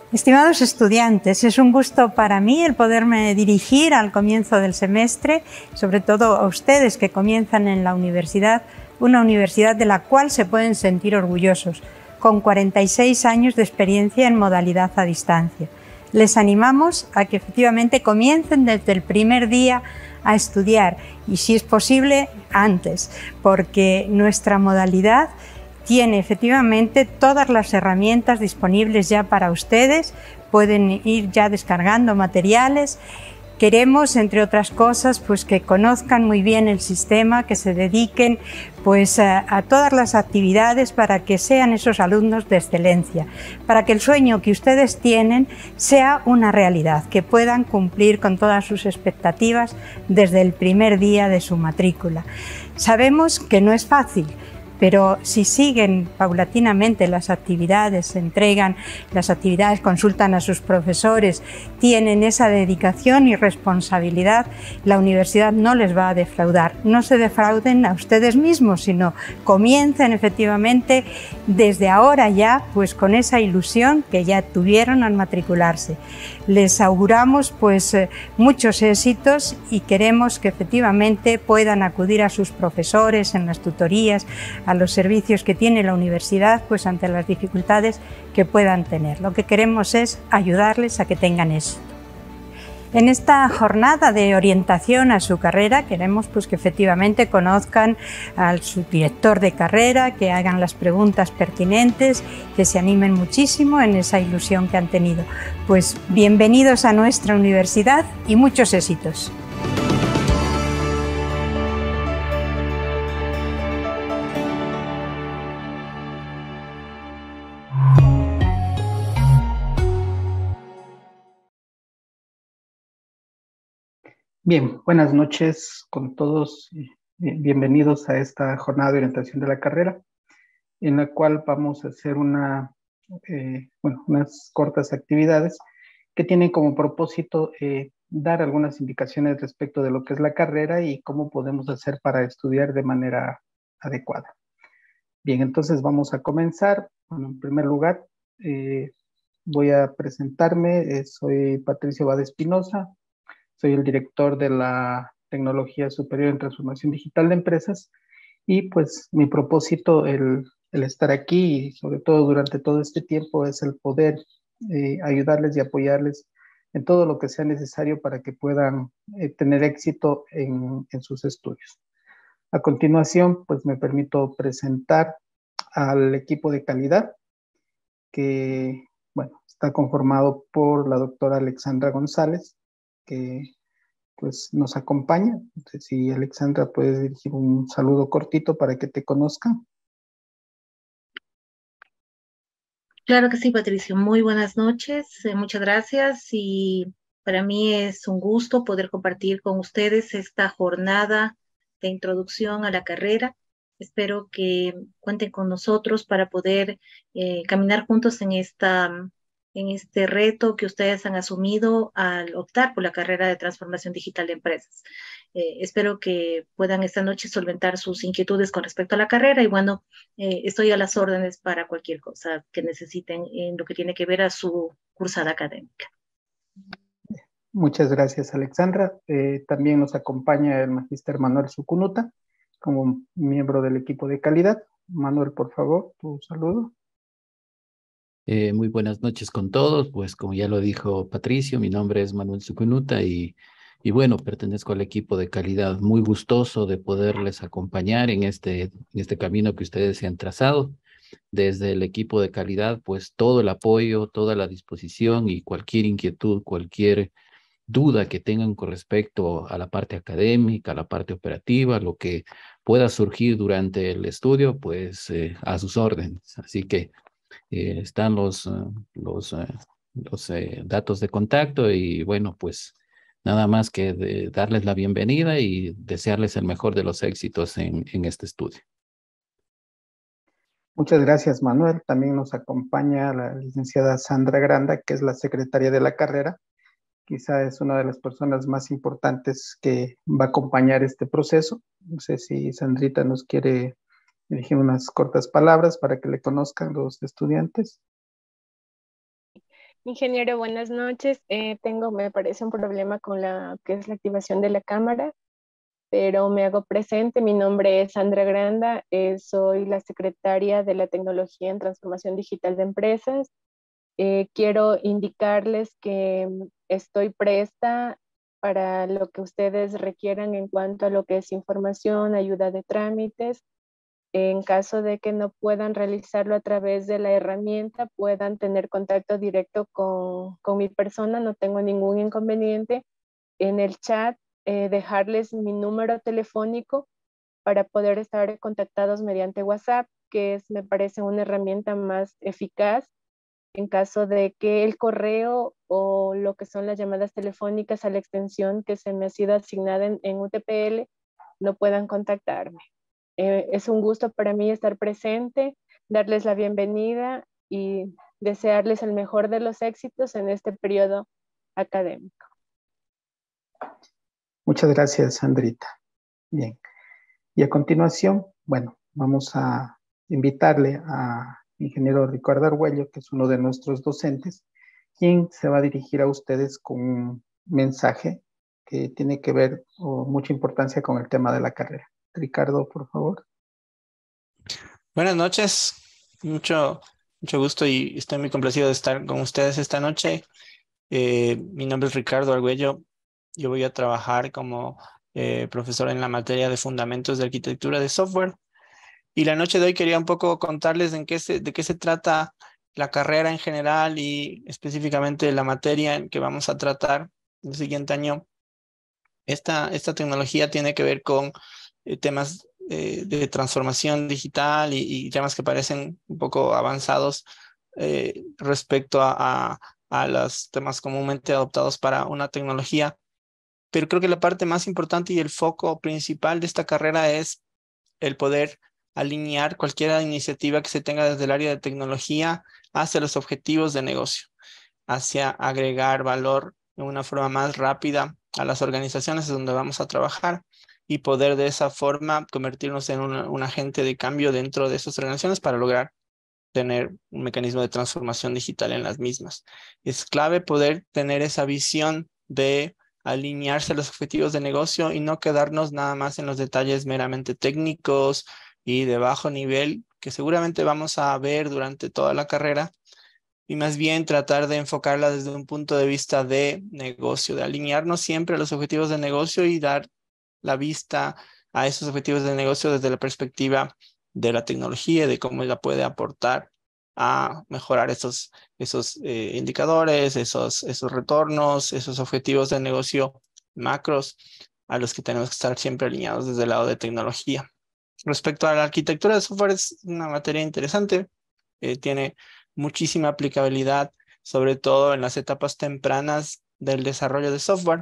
Estimados estudiantes, es un gusto para mí el poderme dirigir al comienzo del semestre, sobre todo a ustedes que comienzan en la universidad, una universidad de la cual se pueden sentir orgullosos, con 46 años de experiencia en modalidad a distancia. Les animamos a que efectivamente comiencen desde el primer día a estudiar y, si es posible, antes, porque nuestra modalidad tiene efectivamente todas las herramientas disponibles ya para ustedes, pueden ir ya descargando materiales. Queremos, entre otras cosas, pues que conozcan muy bien el sistema, que se dediquen pues a todas las actividades para que sean esos alumnos de excelencia, para que el sueño que ustedes tienen sea una realidad, que puedan cumplir con todas sus expectativas desde el primer día de su matrícula. Sabemos que no es fácil, pero si siguen paulatinamente las actividades, se entregan las actividades, consultan a sus profesores, tienen esa dedicación y responsabilidad, la universidad no les va a defraudar. No se defrauden a ustedes mismos, sino comiencen efectivamente desde ahora ya, pues con esa ilusión que ya tuvieron al matricularse. Les auguramos pues muchos éxitos y queremos que efectivamente puedan acudir a sus profesores en las tutorías, a los servicios que tiene la universidad, pues ante las dificultades que puedan tener. Lo que queremos es ayudarles a que tengan éxito. En esta jornada de orientación a su carrera queremos pues que efectivamente conozcan al subdirector de carrera, que hagan las preguntas pertinentes, que se animen muchísimo en esa ilusión que han tenido. Pues bienvenidos a nuestra universidad y muchos éxitos. Bien, buenas noches con todos. Bienvenidos a esta jornada de orientación de la carrera, en la cual vamos a hacer unas cortas actividades que tienen como propósito dar algunas indicaciones respecto de lo que es la carrera y cómo podemos hacer para estudiar de manera adecuada. Bien, entonces vamos a comenzar. Bueno, en primer lugar, voy a presentarme. Soy Patricio Bade Espinosa. Soy el director de la Tecnología Superior en Transformación Digital de Empresas y pues mi propósito, el estar aquí y sobre todo durante todo este tiempo es el poder ayudarles y apoyarles en todo lo que sea necesario para que puedan tener éxito en sus estudios. A continuación, pues me permito presentar al equipo de calidad que, bueno, está conformado por la doctora Alexandra González, que pues nos acompaña. Entonces, si Alexandra puedes dirigir un saludo cortito para que te conozcan. Claro que sí, Patricio. Muy buenas noches. Muchas gracias y para mí es un gusto poder compartir con ustedes esta jornada de introducción a la carrera. Espero que cuenten con nosotros para poder caminar juntos en este reto que ustedes han asumido al optar por la carrera de transformación digital de empresas. Espero que puedan esta noche solventar sus inquietudes con respecto a la carrera y bueno, estoy a las órdenes para cualquier cosa que necesiten en lo que tiene que ver a su cursada académica. Muchas gracias, Alexandra. También nos acompaña el magíster Manuel Sucunuta como miembro del equipo de calidad. Manuel, por favor, tu saludo. Muy buenas noches con todos. Pues como ya lo dijo Patricio, mi nombre es Manuel Sucunuta y bueno, pertenezco al equipo de calidad. Muy gustoso de poderles acompañar en este camino que ustedes se han trazado. Desde el equipo de calidad, pues todo el apoyo, toda la disposición y cualquier inquietud, cualquier duda que tengan con respecto a la parte académica, a la parte operativa, lo que pueda surgir durante el estudio, pues a sus órdenes. Así que están los datos de contacto y bueno, pues nada más que darles la bienvenida y desearles el mejor de los éxitos en este estudio. Muchas gracias, Manuel. También nos acompaña la licenciada Sandra Granda, que es la secretaria de la carrera. Quizá es una de las personas más importantes que va a acompañar este proceso. No sé si Sandrita nos quiere dirigir unas cortas palabras para que le conozcan los estudiantes. Ingeniero, buenas noches. Me parece un problema con la que es la activación de la cámara, pero me hago presente. Mi nombre es Sandra Granda, soy la secretaria de la Tecnología en Transformación Digital de Empresas. Quiero indicarles que estoy presta para lo que ustedes requieran en cuanto a lo que es información, ayuda de trámites. En caso de que no puedan realizarlo a través de la herramienta, puedan tener contacto directo con mi persona, no tengo ningún inconveniente. En el chat, dejarles mi número telefónico para poder estar contactados mediante WhatsApp, que me parece una herramienta más eficaz en caso de que el correo o lo que son las llamadas telefónicas a la extensión que se me ha sido asignada en UTPL no puedan contactarme. Es un gusto para mí estar presente, darles la bienvenida y desearles el mejor de los éxitos en este periodo académico. Muchas gracias, Sandrita. Bien. Y a continuación, bueno, vamos a invitarle a ingeniero Ricardo Argüello, que es uno de nuestros docentes, quien se va a dirigir a ustedes con un mensaje que tiene que ver o mucha importancia con el tema de la carrera. Ricardo, por favor. Buenas noches, mucho gusto y estoy muy complacido de estar con ustedes esta noche. Mi nombre es Ricardo Argüello, yo voy a trabajar como profesor en la materia de Fundamentos de Arquitectura de Software. Y la noche de hoy quería un poco contarles de qué se trata la carrera en general y específicamente la materia en que vamos a tratar el siguiente año. Esta tecnología tiene que ver con temas de transformación digital y temas que parecen un poco avanzados respecto a los temas comúnmente adoptados para una tecnología. Pero creo que la parte más importante y el foco principal de esta carrera es el poder alinear cualquier iniciativa que se tenga desde el área de tecnología hacia los objetivos de negocio, hacia agregar valor de una forma más rápida a las organizaciones donde vamos a trabajar y poder de esa forma convertirnos en un agente de cambio dentro de esas organizaciones para lograr tener un mecanismo de transformación digital en las mismas. Es clave poder tener esa visión de alinearse a los objetivos de negocio y no quedarnos nada más en los detalles meramente técnicos y de bajo nivel que seguramente vamos a ver durante toda la carrera, y más bien tratar de enfocarla desde un punto de vista de negocio, de alinearnos siempre a los objetivos de negocio y dar la vista a esos objetivos de negocio desde la perspectiva de la tecnología, de cómo ella puede aportar a mejorar esos indicadores, esos retornos, esos objetivos de negocio macros a los que tenemos que estar siempre alineados desde el lado de tecnología. Respecto a la arquitectura de software, es una materia interesante, tiene muchísima aplicabilidad, sobre todo en las etapas tempranas del desarrollo de software.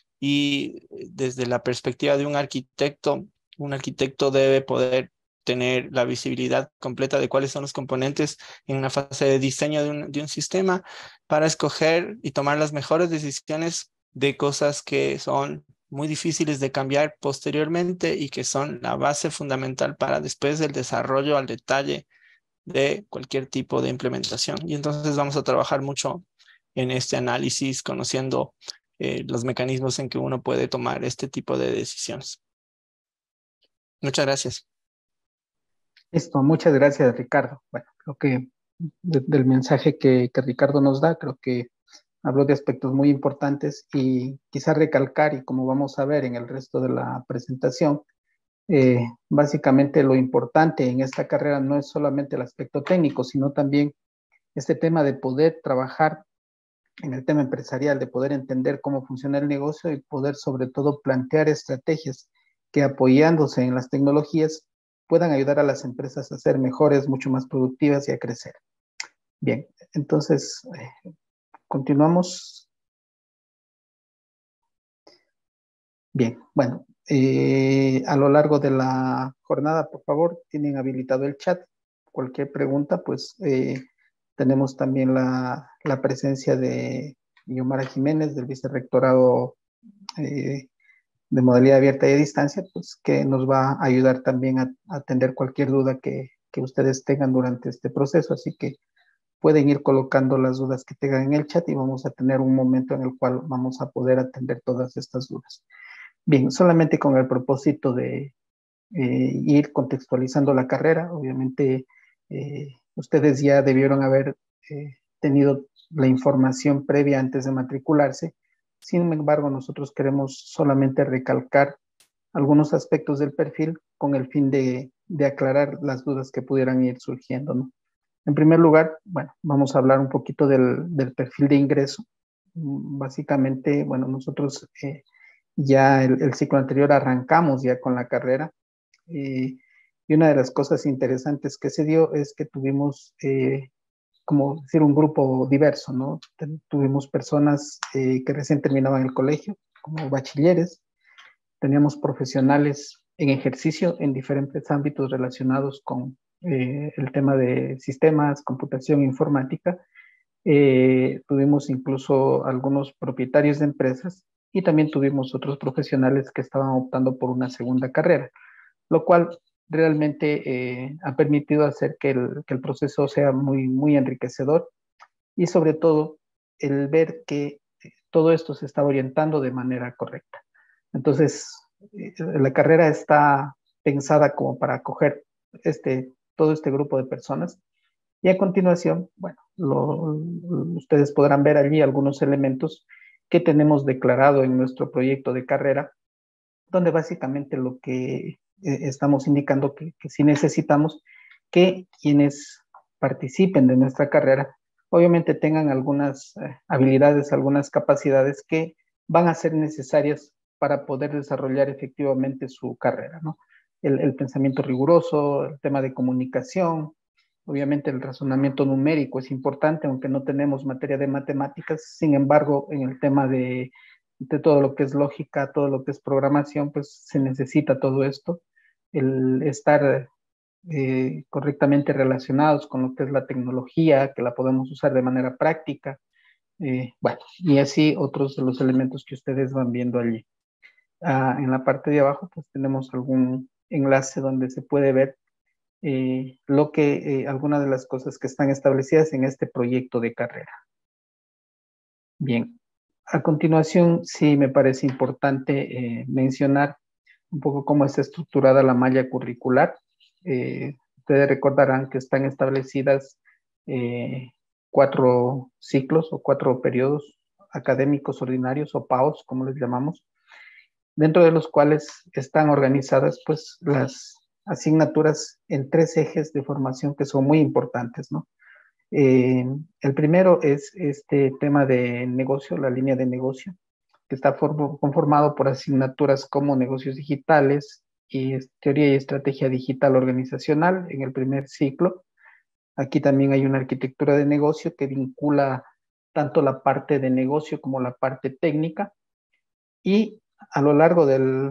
Y desde la perspectiva de un arquitecto debe poder tener la visibilidad completa de cuáles son los componentes en una fase de diseño de un sistema para escoger y tomar las mejores decisiones de cosas que son muy difíciles de cambiar posteriormente y que son la base fundamental para después del desarrollo al detalle de cualquier tipo de implementación. Y entonces vamos a trabajar mucho en este análisis, conociendo los mecanismos en que uno puede tomar este tipo de decisiones. Muchas gracias. Listo, muchas gracias, Ricardo. Bueno, creo que del mensaje que Ricardo nos da, creo que habló de aspectos muy importantes y quizá recalcar, y como vamos a ver en el resto de la presentación, básicamente lo importante en esta carrera no es solamente el aspecto técnico, sino también este tema de poder trabajar en el tema empresarial, de poder entender cómo funciona el negocio y poder sobre todo plantear estrategias que apoyándose en las tecnologías puedan ayudar a las empresas a ser mejores, mucho más productivas y a crecer. Bien, entonces continuamos. Bien, bueno, a lo largo de la jornada, por favor, tienen habilitado el chat. Cualquier pregunta, pues tenemos también la presencia de Yomara Jiménez, del Vicerrectorado de Modalidad Abierta y a Distancia, pues que nos va a ayudar también a atender cualquier duda que ustedes tengan durante este proceso. Así que pueden ir colocando las dudas que tengan en el chat y vamos a tener un momento en el cual vamos a poder atender todas estas dudas. Bien, solamente con el propósito de ir contextualizando la carrera. Obviamente, ustedes ya debieron haber tenido la información previa antes de matricularse. Sin embargo, nosotros queremos solamente recalcar algunos aspectos del perfil con el fin de aclarar las dudas que pudieran ir surgiendo, ¿no? En primer lugar, bueno, vamos a hablar un poquito del perfil de ingreso. Básicamente, bueno, nosotros ya el ciclo anterior arrancamos ya con la carrera. Y una de las cosas interesantes que se dio es que tuvimos, como decir, un grupo diverso, ¿no? Tuvimos personas que recién terminaban el colegio, como bachilleres, teníamos profesionales en ejercicio en diferentes ámbitos relacionados con el tema de sistemas, computación, informática. Tuvimos incluso algunos propietarios de empresas y también tuvimos otros profesionales que estaban optando por una segunda carrera, lo cual realmente ha permitido hacer que el proceso sea muy, muy enriquecedor y sobre todo el ver que todo esto se está orientando de manera correcta. Entonces, la carrera está pensada como para acoger todo este grupo de personas y a continuación, bueno, ustedes podrán ver allí algunos elementos que tenemos declarado en nuestro proyecto de carrera, donde básicamente lo que estamos indicando que sí necesitamos que quienes participen de nuestra carrera, obviamente tengan algunas habilidades, algunas capacidades que van a ser necesarias para poder desarrollar efectivamente su carrera, ¿no? El pensamiento riguroso, el tema de comunicación, obviamente el razonamiento numérico es importante, aunque no tenemos materia de matemáticas, sin embargo, en el tema de todo lo que es lógica, todo lo que es programación, pues se necesita todo esto, el estar correctamente relacionados con lo que es la tecnología, que la podemos usar de manera práctica, bueno, y así otros de los elementos que ustedes van viendo allí. En la parte de abajo, pues tenemos algún enlace donde se puede ver algunas de las cosas que están establecidas en este proyecto de carrera. Bien, a continuación sí me parece importante mencionar un poco cómo está estructurada la malla curricular. Ustedes recordarán que están establecidas 4 ciclos o 4 periodos académicos ordinarios o PAOs, como les llamamos, dentro de los cuales están organizadas pues las asignaturas en 3 ejes de formación que son muy importantes, ¿no? El primero es este tema de negocio, la línea de negocio, que está conformado por asignaturas como negocios digitales y teoría y estrategia digital organizacional en el primer ciclo. Aquí también hay una arquitectura de negocio que vincula tanto la parte de negocio como la parte técnica, y a lo largo de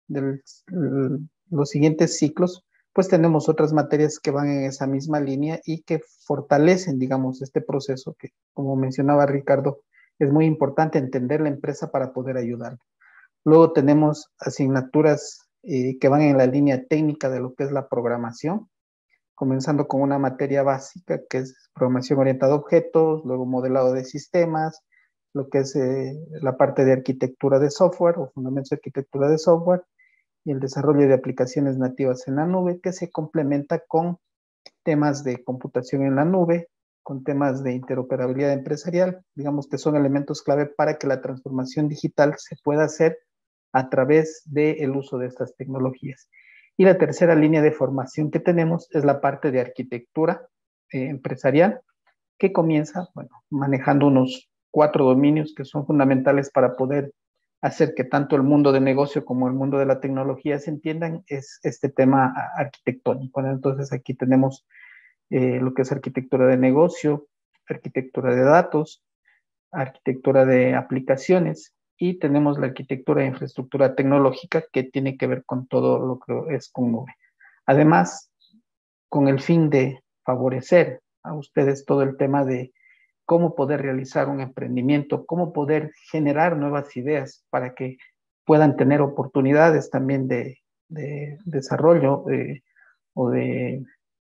los siguientes ciclos, pues tenemos otras materias que van en esa misma línea y que fortalecen, digamos, este proceso que, como mencionaba Ricardo, es muy importante entender la empresa para poder ayudar. Luego tenemos asignaturas que van en la línea técnica de lo que es la programación, comenzando con una materia básica que es programación orientada a objetos, luego modelado de sistemas, lo que es la parte de arquitectura de software o fundamentos de arquitectura de software y el desarrollo de aplicaciones nativas en la nube, que se complementa con temas de computación en la nube, con temas de interoperabilidad empresarial, digamos que son elementos clave para que la transformación digital se pueda hacer a través del uso de estas tecnologías. Y la tercera línea de formación que tenemos es la parte de arquitectura empresarial, que comienza, bueno, manejando unos 4 dominios que son fundamentales para poder hacer que tanto el mundo de negocio como el mundo de la tecnología se entiendan, es este tema arquitectónico, ¿no? Entonces aquí tenemos lo que es arquitectura de negocio, arquitectura de datos, arquitectura de aplicaciones, y tenemos la arquitectura de infraestructura tecnológica que tiene que ver con todo lo que es con nube. Además, con el fin de favorecer a ustedes todo el tema de cómo poder realizar un emprendimiento, cómo poder generar nuevas ideas para que puedan tener oportunidades también de desarrollo o de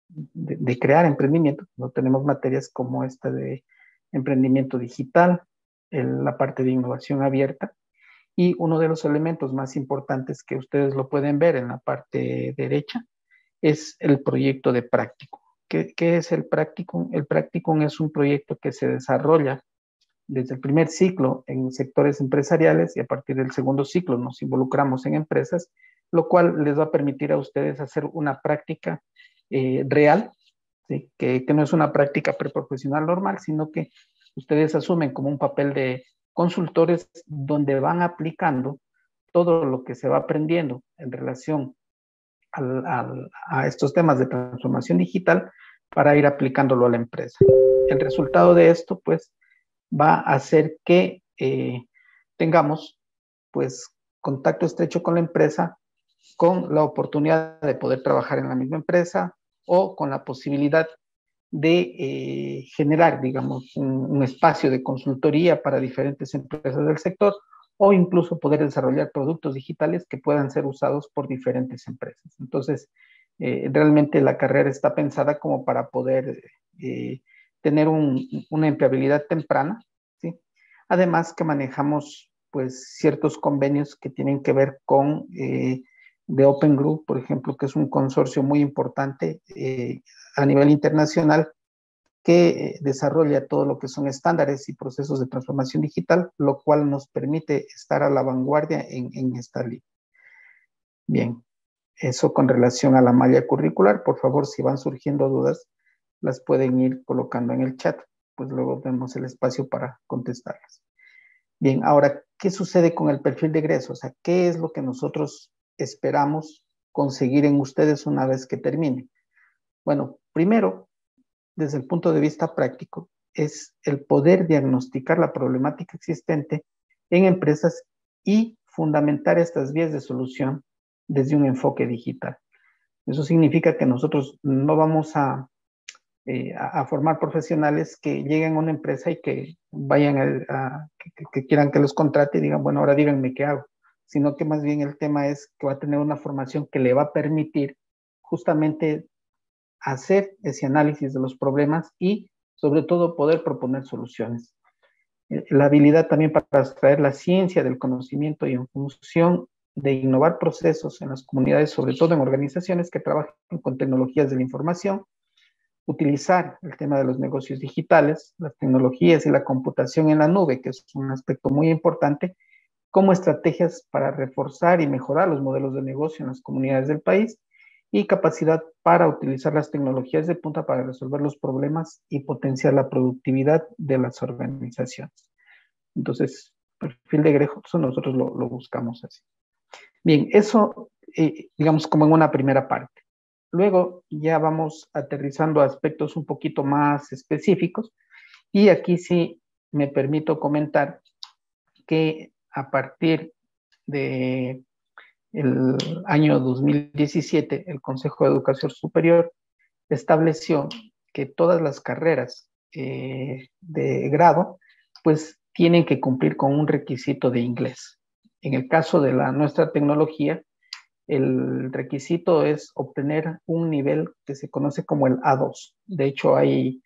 de crear emprendimiento. No tenemos materias como esta de emprendimiento digital, la parte de innovación abierta, y uno de los elementos más importantes que ustedes lo pueden ver en la parte derecha es el proyecto de práctico. ¿Qué es el práctico? El práctico es un proyecto que se desarrolla desde el primer ciclo en sectores empresariales y a partir del segundo ciclo nos involucramos en empresas, lo cual les va a permitir a ustedes hacer una práctica real, ¿sí? que no es una práctica preprofesional normal, sino que ustedes asumen como un papel de consultores donde van aplicando todo lo que se va aprendiendo en relación a estos temas de transformación digital para ir aplicándolo a la empresa. El resultado de esto, pues, va a hacer que tengamos, pues, contacto estrecho con la empresa, con la oportunidad de poder trabajar en la misma empresa o con la posibilidad de generar, digamos, un espacio de consultoría para diferentes empresas del sector o incluso poder desarrollar productos digitales que puedan ser usados por diferentes empresas. Entonces, realmente la carrera está pensada como para poder tener una empleabilidad temprana, ¿sí? Además que manejamos pues ciertos convenios que tienen que ver con de Open Group, por ejemplo, que es un consorcio muy importante a nivel internacional que desarrolla todo lo que son estándares y procesos de transformación digital, lo cual nos permite estar a la vanguardia en esta línea. Bien, eso con relación a la malla curricular. Por favor, si van surgiendo dudas, las pueden ir colocando en el chat, pues luego tenemos el espacio para contestarlas. Bien, ahora, ¿qué sucede con el perfil de egreso? O sea, ¿qué es lo que nosotros esperamos conseguir en ustedes una vez que terminen? Bueno, primero, desde el punto de vista práctico, es el poder diagnosticar la problemática existente en empresas y fundamentar estas vías de solución desde un enfoque digital. Eso significa que nosotros no vamos a formar profesionales que lleguen a una empresa y que vayan que quieran que los contrate y digan, bueno, ahora díganme qué hago, sino que más bien el tema es que va a tener una formación que le va a permitir justamente hacer ese análisis de los problemas y sobre todo poder proponer soluciones. La habilidad también para extraer la ciencia del conocimiento y en función de innovar procesos en las comunidades, sobre todo en organizaciones que trabajan con tecnologías de la información, utilizar el tema de los negocios digitales, las tecnologías y la computación en la nube, que es un aspecto muy importante, como estrategias para reforzar y mejorar los modelos de negocio en las comunidades del país y capacidad para utilizar las tecnologías de punta para resolver los problemas y potenciar la productividad de las organizaciones. Entonces, perfil de egreso, nosotros lo buscamos así. Bien, eso digamos como en una primera parte. Luego ya vamos aterrizando a aspectos un poquito más específicos y aquí sí me permito comentar que a partir de el año 2017, el Consejo de Educación Superior estableció que todas las carreras de grado, pues tienen que cumplir con un requisito de inglés. En el caso de nuestra tecnología, el requisito es obtener un nivel que se conoce como el A2. De hecho, hay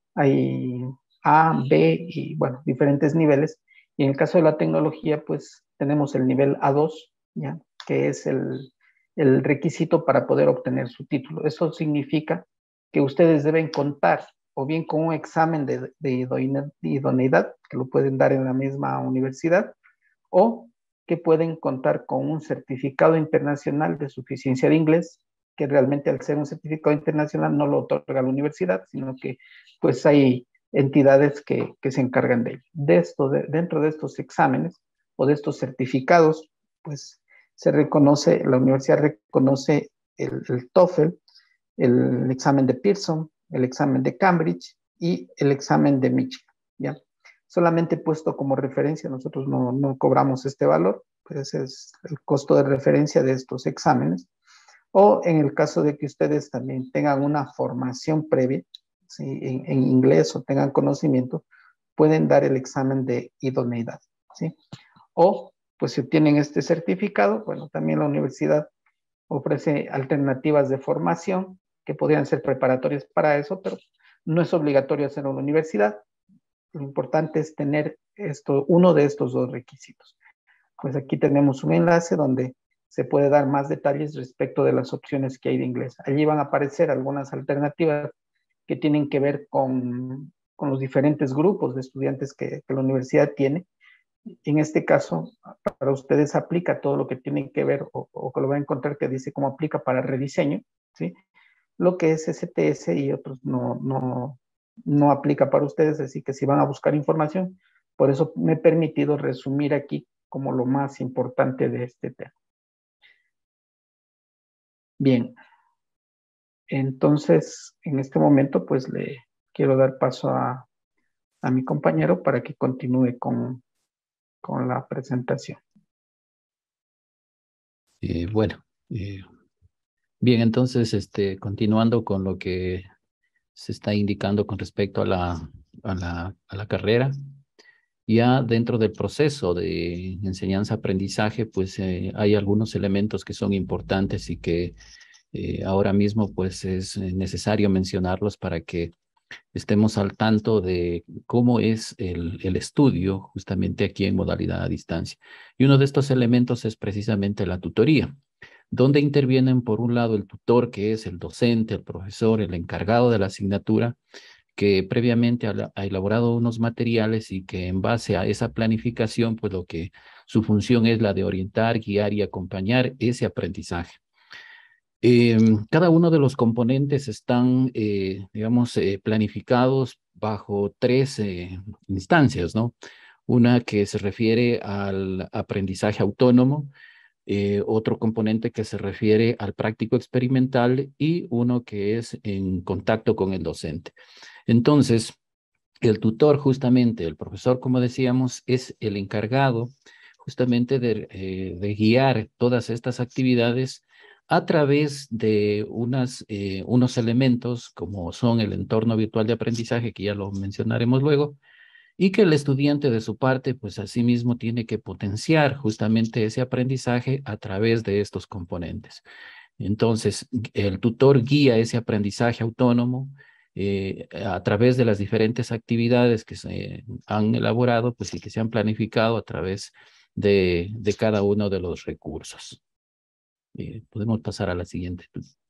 A, B y, bueno, diferentes niveles. Y en el caso de la tecnología, pues tenemos el nivel A2, ¿ya? Que es el requisito para poder obtener su título. Eso significa que ustedes deben contar o bien con un examen de idoneidad, que lo pueden dar en la misma universidad, o que pueden contar con un certificado internacional de suficiencia de inglés, que realmente al ser un certificado internacional no lo otorga la universidad, sino que pues hay entidades que se encargan de ello. Dentro de estos exámenes o de estos certificados, pues la universidad reconoce el TOEFL, el examen de Pearson, el examen de Cambridge y el examen de Michigan, ¿ya? Solamente puesto como referencia, nosotros no cobramos este valor, pues ese es el costo de referencia de estos exámenes. O en el caso de que ustedes también tengan una formación previa, ¿sí? en inglés o tengan conocimiento, pueden dar el examen de idoneidad, ¿sí? O, pues si obtienen este certificado, bueno, también la universidad ofrece alternativas de formación que podrían ser preparatorias para eso, pero no es obligatorio hacerlo en la universidad. Lo importante es tener uno de estos dos requisitos. Pues aquí tenemos un enlace donde se puede dar más detalles respecto de las opciones que hay de inglés. Allí van a aparecer algunas alternativas que tienen que ver con los diferentes grupos de estudiantes que la universidad tiene. En este caso, para ustedes aplica todo lo que tiene que ver o que lo van a encontrar que dice cómo aplica para rediseño, ¿sí? Lo que es STS y otros no aplica para ustedes, así que si van a buscar información, por eso me he permitido resumir aquí como lo más importante de este tema. Bien, entonces en este momento pues le quiero dar paso a mi compañero para que continúe con la presentación. Bueno, bien, entonces continuando con lo que se está indicando con respecto a la carrera, ya dentro del proceso de enseñanza-aprendizaje, pues hay algunos elementos que son importantes y que ahora mismo pues es necesario mencionarlos para que estemos al tanto de cómo es el estudio justamente aquí en modalidad a distancia. Y uno de estos elementos es precisamente la tutoría, donde intervienen por un lado el tutor, que es el docente, el profesor, el encargado de la asignatura, que previamente ha elaborado unos materiales y que en base a esa planificación, pues su función es la de orientar, guiar y acompañar ese aprendizaje. Cada uno de los componentes están, digamos, planificados bajo tres instancias, ¿no? Una que se refiere al aprendizaje autónomo, otro componente que se refiere al práctico experimental y uno que es en contacto con el docente. Entonces, el tutor justamente, el profesor, como decíamos, es el encargado justamente de guiar todas estas actividades a través de unos elementos como son el entorno virtual de aprendizaje, que ya lo mencionaremos luego, y que el estudiante de su parte, pues asimismo tiene que potenciar justamente ese aprendizaje a través de estos componentes. Entonces, el tutor guía ese aprendizaje autónomo a través de las diferentes actividades que se han elaborado, pues y que se han planificado a través de cada uno de los recursos. Podemos pasar a la siguiente.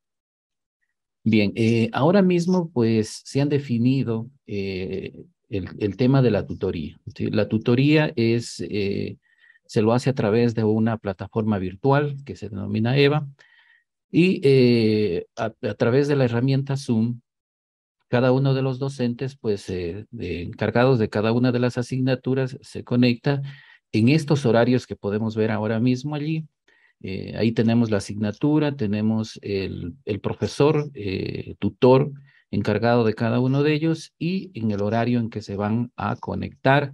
Bien, ahora mismo pues se han definido el tema de la tutoría, ¿sí? La tutoría se lo hace a través de una plataforma virtual que se denomina EVA y a través de la herramienta Zoom, cada uno de los docentes pues encargados de cada una de las asignaturas se conecta en estos horarios que podemos ver ahora mismo allí. Ahí tenemos la asignatura, tenemos el profesor, tutor, encargado de cada uno de ellos y en el horario en que se van a conectar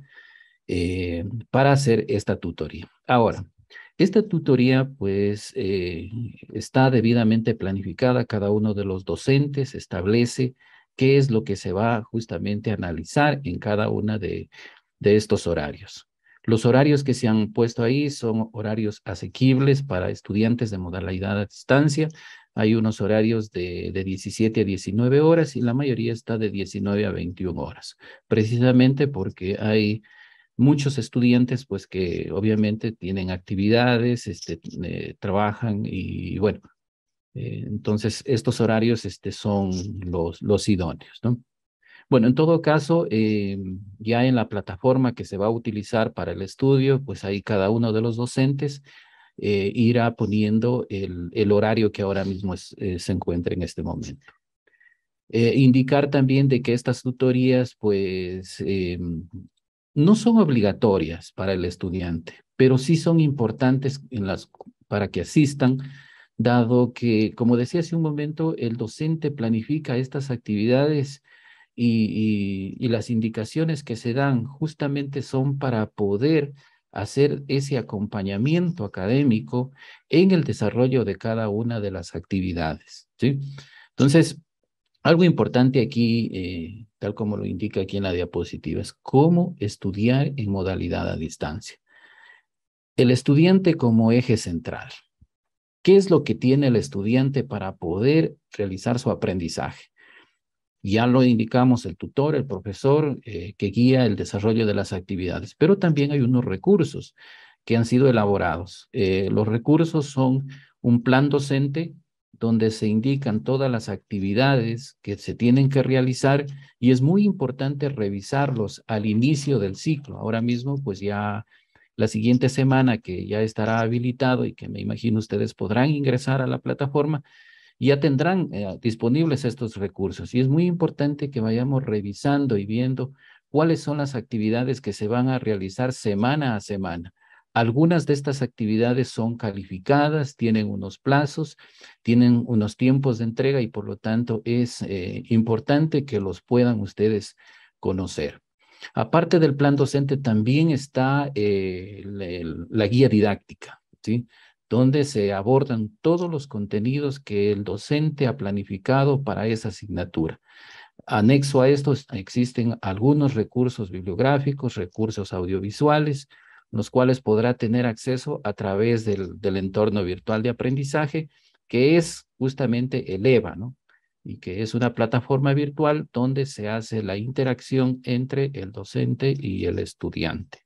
para hacer esta tutoría. Ahora, esta tutoría pues está debidamente planificada, cada uno de los docentes establece qué es lo que se va justamente a analizar en cada una de estos horarios. Los horarios que se han puesto ahí son horarios asequibles para estudiantes de modalidad a distancia. Hay unos horarios de 17 a 19 horas y la mayoría está de 19 a 21 horas, precisamente porque hay muchos estudiantes pues que obviamente tienen actividades, trabajan y bueno, entonces estos horarios son los idóneos, ¿no? Bueno, en todo caso, ya en la plataforma que se va a utilizar para el estudio, pues ahí cada uno de los docentes irá poniendo el horario que ahora mismo se encuentra en este momento. Indicar también de que estas tutorías, pues, no son obligatorias para el estudiante, pero sí son importantes para que asistan, dado que, como decía hace un momento, el docente planifica estas actividades y las indicaciones que se dan justamente son para poder hacer ese acompañamiento académico en el desarrollo de cada una de las actividades, ¿sí? Entonces, algo importante aquí, tal como lo indica aquí en la diapositiva, es cómo estudiar en modalidad a distancia. El estudiante como eje central. ¿Qué es lo que tiene el estudiante para poder realizar su aprendizaje? Ya lo indicamos, el tutor, el profesor, que guía el desarrollo de las actividades, pero también hay unos recursos que han sido elaborados. Los recursos son un plan docente donde se indican todas las actividades que se tienen que realizar y es muy importante revisarlos al inicio del ciclo. Ahora mismo, pues ya la siguiente semana que ya estará habilitado y que me imagino ustedes podrán ingresar a la plataforma, ya tendrán disponibles estos recursos. Y es muy importante que vayamos revisando y viendo cuáles son las actividades que se van a realizar semana a semana. Algunas de estas actividades son calificadas, tienen unos plazos, tienen unos tiempos de entrega y por lo tanto es importante que los puedan ustedes conocer. Aparte del plan docente también está la guía didáctica, ¿sí? Donde se abordan todos los contenidos que el docente ha planificado para esa asignatura. Anexo a esto existen algunos recursos bibliográficos, recursos audiovisuales, los cuales podrá tener acceso a través del entorno virtual de aprendizaje, que es justamente el EVA, ¿no? Y que es una plataforma virtual donde se hace la interacción entre el docente y el estudiante.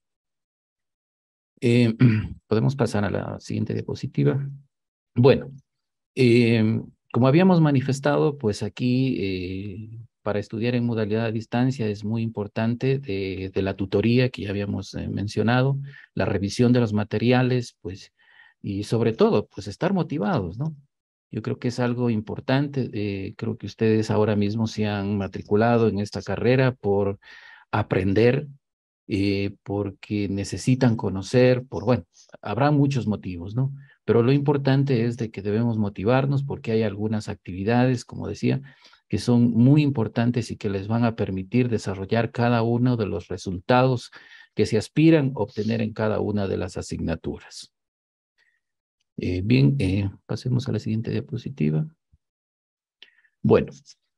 Podemos pasar a la siguiente diapositiva. Bueno, como habíamos manifestado, pues aquí para estudiar en modalidad a distancia es muy importante de la tutoría que ya habíamos mencionado, la revisión de los materiales, pues, y sobre todo, pues estar motivados, ¿no? Yo creo que es algo importante. Creo que ustedes ahora mismo se han matriculado en esta carrera por aprender, porque necesitan conocer, bueno, habrá muchos motivos, ¿no? Pero lo importante es de que debemos motivarnos porque hay algunas actividades, como decía, que son muy importantes y que les van a permitir desarrollar cada uno de los resultados que se aspiran a obtener en cada una de las asignaturas. Bien, pasemos a la siguiente diapositiva. Bueno,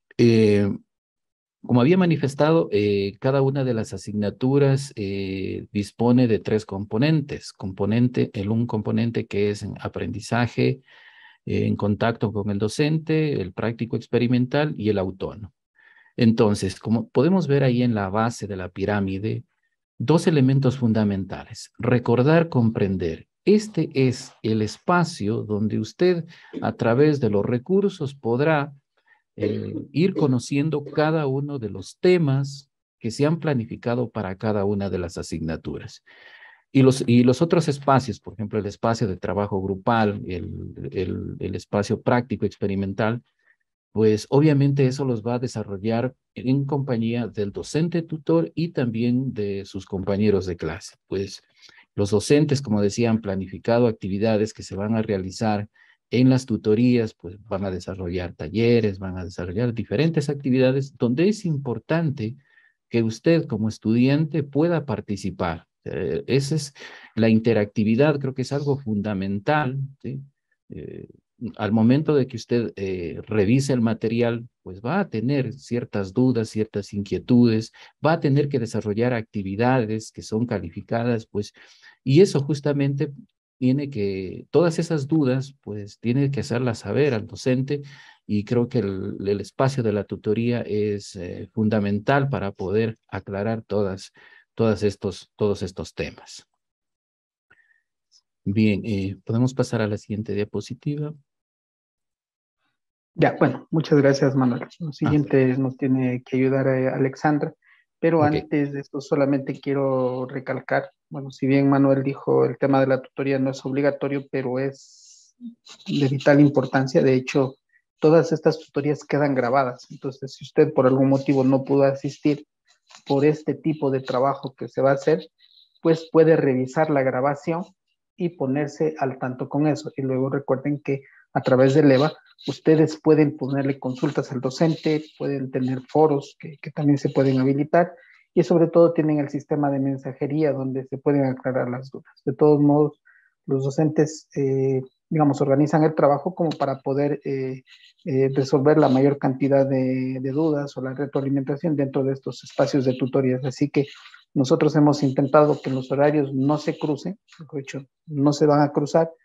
como había manifestado, cada una de las asignaturas dispone de 3 componentes. Un componente que es en aprendizaje, en contacto con el docente, el práctico experimental y el autónomo. Entonces, como podemos ver ahí en la base de la pirámide, 2 elementos fundamentales. Recordar, comprender. Este es el espacio donde usted, a través de los recursos, podrá ir conociendo cada uno de los temas que se han planificado para cada una de las asignaturas. Y los otros espacios, por ejemplo, el espacio de trabajo grupal, el espacio práctico experimental, pues obviamente eso los va a desarrollar en compañía del docente tutor y también de sus compañeros de clase. Pues los docentes, como decía, han planificado actividades que se van a realizar en las tutorías, pues van a desarrollar talleres, van a desarrollar diferentes actividades donde es importante que usted como estudiante pueda participar. Esa es la interactividad, creo que es algo fundamental, ¿sí? Al momento de que usted revise el material, pues va a tener ciertas dudas, ciertas inquietudes, va a tener que desarrollar actividades que son calificadas, pues, y eso justamente todas esas dudas, pues, tiene que hacerlas saber al docente, y creo que el espacio de la tutoría es fundamental para poder aclarar todos estos temas. Bien, podemos pasar a la siguiente diapositiva. Ya, bueno, muchas gracias, Manuel. Lo siguiente nos tiene que ayudar Alexandra, pero antes de esto solamente quiero recalcar, bueno, si bien Manuel dijo el tema de la tutoría no es obligatorio, pero es de vital importancia. De hecho, todas estas tutorías quedan grabadas. Entonces, si usted por algún motivo no pudo asistir por este tipo de trabajo que se va a hacer, pues puede revisar la grabación y ponerse al tanto con eso. Y luego recuerden que a través del EVA, ustedes pueden ponerle consultas al docente, pueden tener foros que también se pueden habilitar, y sobre todo tienen el sistema de mensajería donde se pueden aclarar las dudas. De todos modos, los docentes, digamos, organizan el trabajo como para poder resolver la mayor cantidad de dudas o la retroalimentación dentro de estos espacios de tutorías. Así que nosotros hemos intentado que los horarios no se crucen, de hecho, no se van a cruzar,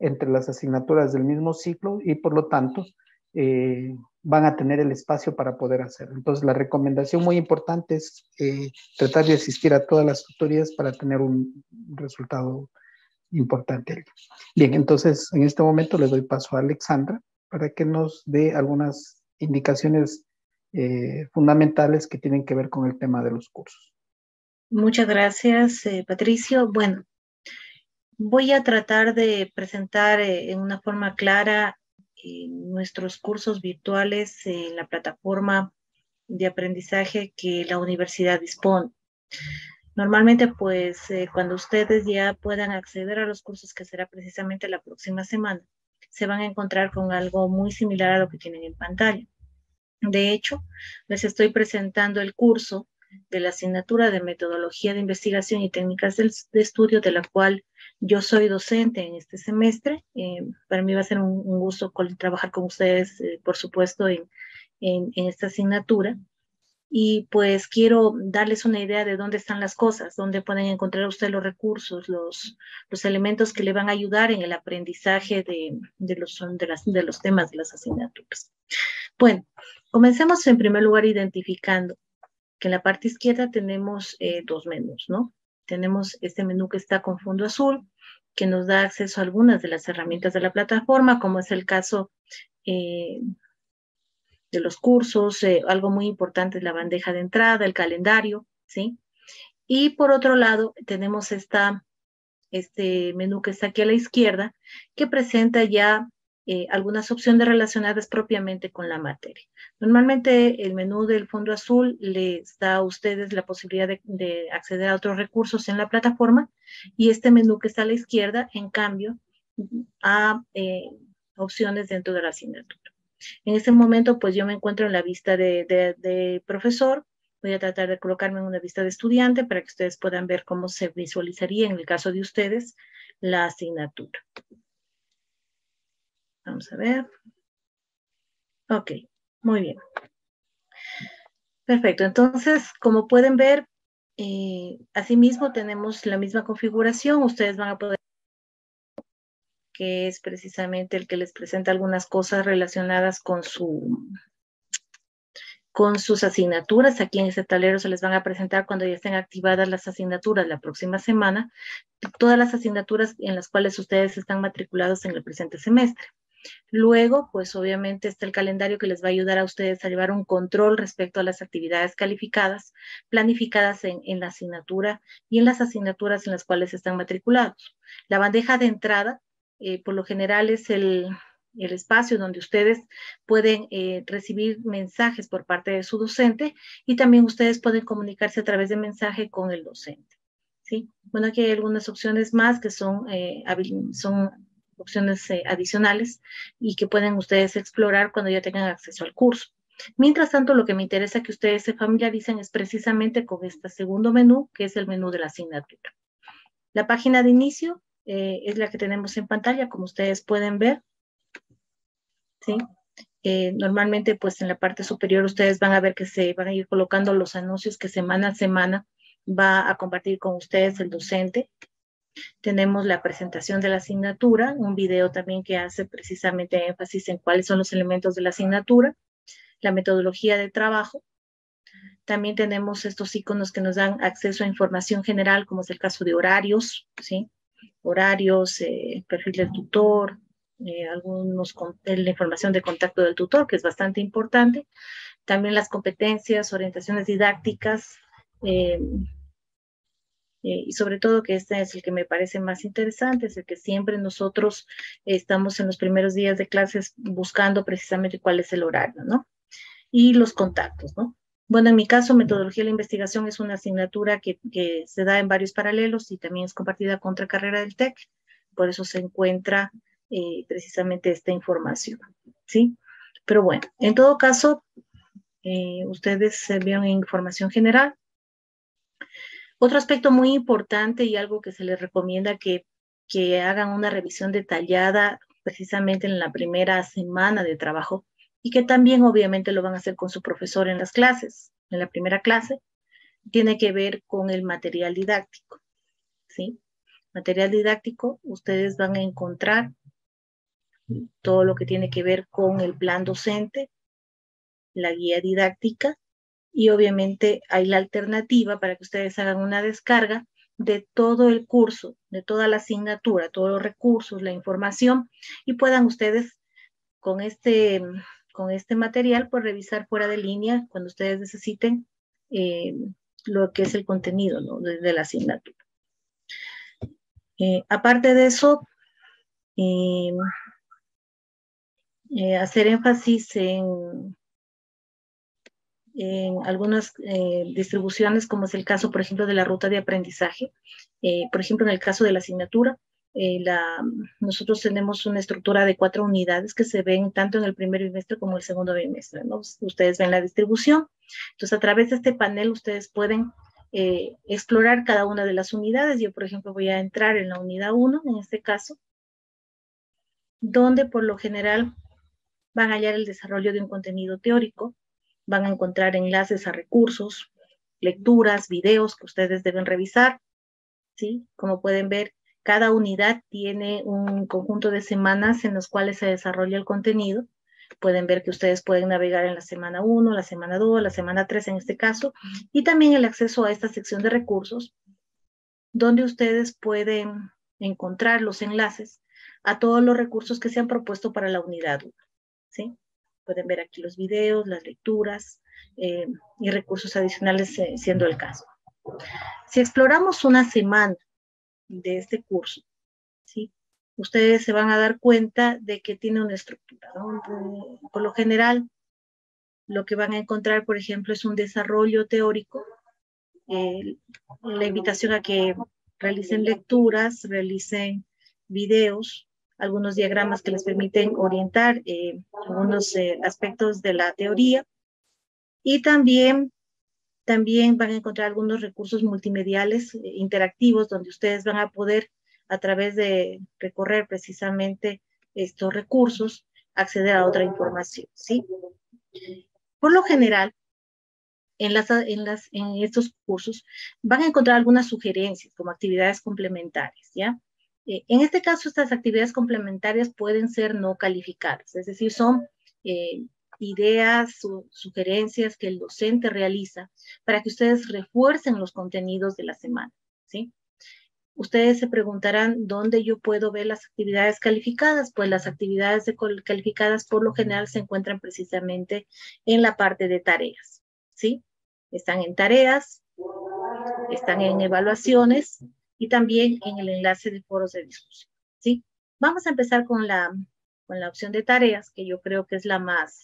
entre las asignaturas del mismo ciclo y por lo tanto van a tener el espacio para poder hacerlo. Entonces la recomendación muy importante es tratar de asistir a todas las tutorías para tener un resultado importante. Bien, entonces en este momento le doy paso a Alexandra para que nos dé algunas indicaciones fundamentales que tienen que ver con el tema de los cursos. Muchas gracias, Patricio. Bueno, voy a tratar de presentar en una forma clara nuestros cursos virtuales en la plataforma de aprendizaje que la universidad dispone. Normalmente, pues, cuando ustedes ya puedan acceder a los cursos, que será precisamente la próxima semana, se van a encontrar con algo muy similar a lo que tienen en pantalla. De hecho, les estoy presentando el curso de la asignatura de Metodología de Investigación y Técnicas de Estudio, de la cual yo soy docente en este semestre. Para mí va a ser un gusto trabajar con ustedes, por supuesto, en esta asignatura. Y pues quiero darles una idea de dónde están las cosas, dónde pueden encontrar ustedes los recursos, los elementos que le van a ayudar en el aprendizaje de los temas de las asignaturas. Bueno, comencemos en primer lugar identificando que en la parte izquierda tenemos dos menús, ¿no? Tenemos este menú que está con fondo azul, que nos da acceso a algunas de las herramientas de la plataforma, como es el caso de los cursos. Algo muy importante es la bandeja de entrada, el calendario, ¿sí? Y por otro lado, tenemos este menú que está aquí a la izquierda, que presenta ya algunas opciones relacionadas propiamente con la materia. Normalmente el menú del fondo azul les da a ustedes la posibilidad de acceder a otros recursos en la plataforma, y este menú que está a la izquierda, en cambio, a opciones dentro de la asignatura. En este momento, pues yo me encuentro en la vista de profesor. Voy a tratar de colocarme en una vista de estudiante para que ustedes puedan ver cómo se visualizaría, en el caso de ustedes, la asignatura. Vamos a ver. Ok, muy bien. Perfecto, entonces, como pueden ver, asimismo tenemos la misma configuración. Ustedes van a poder, que es precisamente el que les presenta algunas cosas relacionadas con sus asignaturas. Aquí en este tablero se les van a presentar, cuando ya estén activadas las asignaturas la próxima semana, todas las asignaturas en las cuales ustedes están matriculados en el presente semestre. Luego, pues obviamente está el calendario que les va a ayudar a ustedes a llevar un control respecto a las actividades calificadas, planificadas en la asignatura y en las asignaturas en las cuales están matriculados. La bandeja de entrada, por lo general, es el espacio donde ustedes pueden recibir mensajes por parte de su docente, y también ustedes pueden comunicarse a través de mensaje con el docente, ¿sí? Bueno, aquí hay algunas opciones más que son opciones adicionales y que pueden ustedes explorar cuando ya tengan acceso al curso. Mientras tanto, lo que me interesa que ustedes se familiaricen es precisamente con este segundo menú, que es el menú de la asignatura. La página de inicio es la que tenemos en pantalla, como ustedes pueden ver, ¿sí? Normalmente, pues en la parte superior ustedes van a ver que se van a ir colocando los anuncios que semana a semana va a compartir con ustedes el docente. Tenemos la presentación de la asignatura, un video también que hace precisamente énfasis en cuáles son los elementos de la asignatura, la metodología de trabajo. También tenemos estos iconos que nos dan acceso a información general, como es el caso de horarios, ¿sí? Horarios, perfil del tutor, la información de contacto del tutor, que es bastante importante. También las competencias, orientaciones didácticas, y sobre todo, que este es el que me parece más interesante, es el que siempre nosotros estamos en los primeros días de clases buscando precisamente cuál es el horario, ¿no? Y los contactos, ¿no? Bueno, en mi caso, Metodología de la Investigación es una asignatura que se da en varios paralelos y también es compartida con otra carrera del TEC, por eso se encuentra precisamente esta información, ¿sí? Pero bueno, en todo caso, ustedes vieron información general. Otro aspecto muy importante y algo que se les recomienda que hagan una revisión detallada precisamente en la primera semana de trabajo, y que también obviamente lo van a hacer con su profesor en las clases, en la primera clase, tiene que ver con el material didáctico, ¿sí? Material didáctico, ustedes van a encontrar todo lo que tiene que ver con el plan docente, la guía didáctica, y obviamente hay la alternativa para que ustedes hagan una descarga de todo el curso, de toda la asignatura, todos los recursos, la información, y puedan ustedes con este material pues revisar fuera de línea cuando ustedes necesiten lo que es el contenido, ¿no?, de la asignatura. Aparte de eso, hacer énfasis en algunas distribuciones, como es el caso, por ejemplo, de la ruta de aprendizaje. Por ejemplo, en el caso de la asignatura, nosotros tenemos una estructura de 4 unidades que se ven tanto en el primer bimestre como en el segundo bimestre, ¿no? Ustedes ven la distribución. Entonces, a través de este panel, ustedes pueden explorar cada una de las unidades. Yo, por ejemplo, voy a entrar en la unidad 1, en este caso, donde por lo general van a hallar el desarrollo de un contenido teórico, van a encontrar enlaces a recursos, lecturas, videos que ustedes deben revisar, ¿sí? Como pueden ver, cada unidad tiene un conjunto de semanas en las cuales se desarrolla el contenido. Pueden ver que ustedes pueden navegar en la semana 1, la semana 2, la semana 3 en este caso, y también el acceso a esta sección de recursos, donde ustedes pueden encontrar los enlaces a todos los recursos que se han propuesto para la unidad 1, ¿sí? Pueden ver aquí los videos, las lecturas y recursos adicionales siendo el caso. Si exploramos una semana de este curso, ¿sí?, ustedes se van a dar cuenta de que tiene una estructura, ¿no? Por lo general, lo que van a encontrar, por ejemplo, es un desarrollo teórico, la invitación a que realicen lecturas, realicen videos, algunos diagramas que les permiten orientar algunos aspectos de la teoría, y también van a encontrar algunos recursos multimediales interactivos donde ustedes van a poder, a través de recorrer precisamente estos recursos, acceder a otra información, ¿sí? Por lo general, en estos cursos van a encontrar algunas sugerencias como actividades complementarias, ¿ya? En este caso, estas actividades complementarias pueden ser no calificadas, es decir, son ideas o sugerencias que el docente realiza para que ustedes refuercen los contenidos de la semana, ¿sí? Ustedes se preguntarán dónde yo puedo ver las actividades calificadas. Pues las actividades calificadas por lo general se encuentran precisamente en la parte de tareas, ¿sí? Están en tareas, están en evaluaciones y también en el enlace de foros de discusión, ¿sí? Vamos a empezar con la opción de tareas, que yo creo que es la más,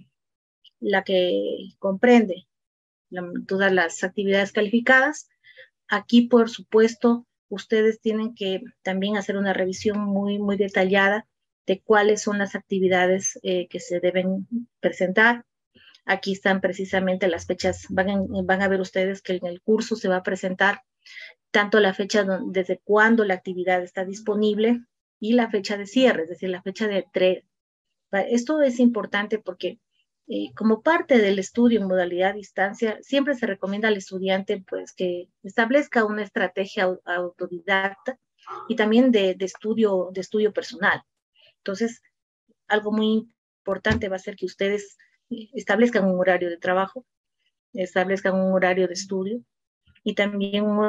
la que comprende todas las actividades calificadas. Aquí, por supuesto, ustedes tienen que también hacer una revisión muy, muy detallada de cuáles son las actividades que se deben presentar. Aquí están precisamente las fechas. Van a ver ustedes que en el curso se va a presentar tanto la fecha desde cuándo la actividad está disponible y la fecha de cierre, es decir, la fecha de entrega. Esto es importante porque como parte del estudio en modalidad a distancia, siempre se recomienda al estudiante pues, que establezca una estrategia autodidacta y también de estudio personal. Entonces, algo muy importante va a ser que ustedes establezcan un horario de trabajo, establezcan un horario de estudio y también un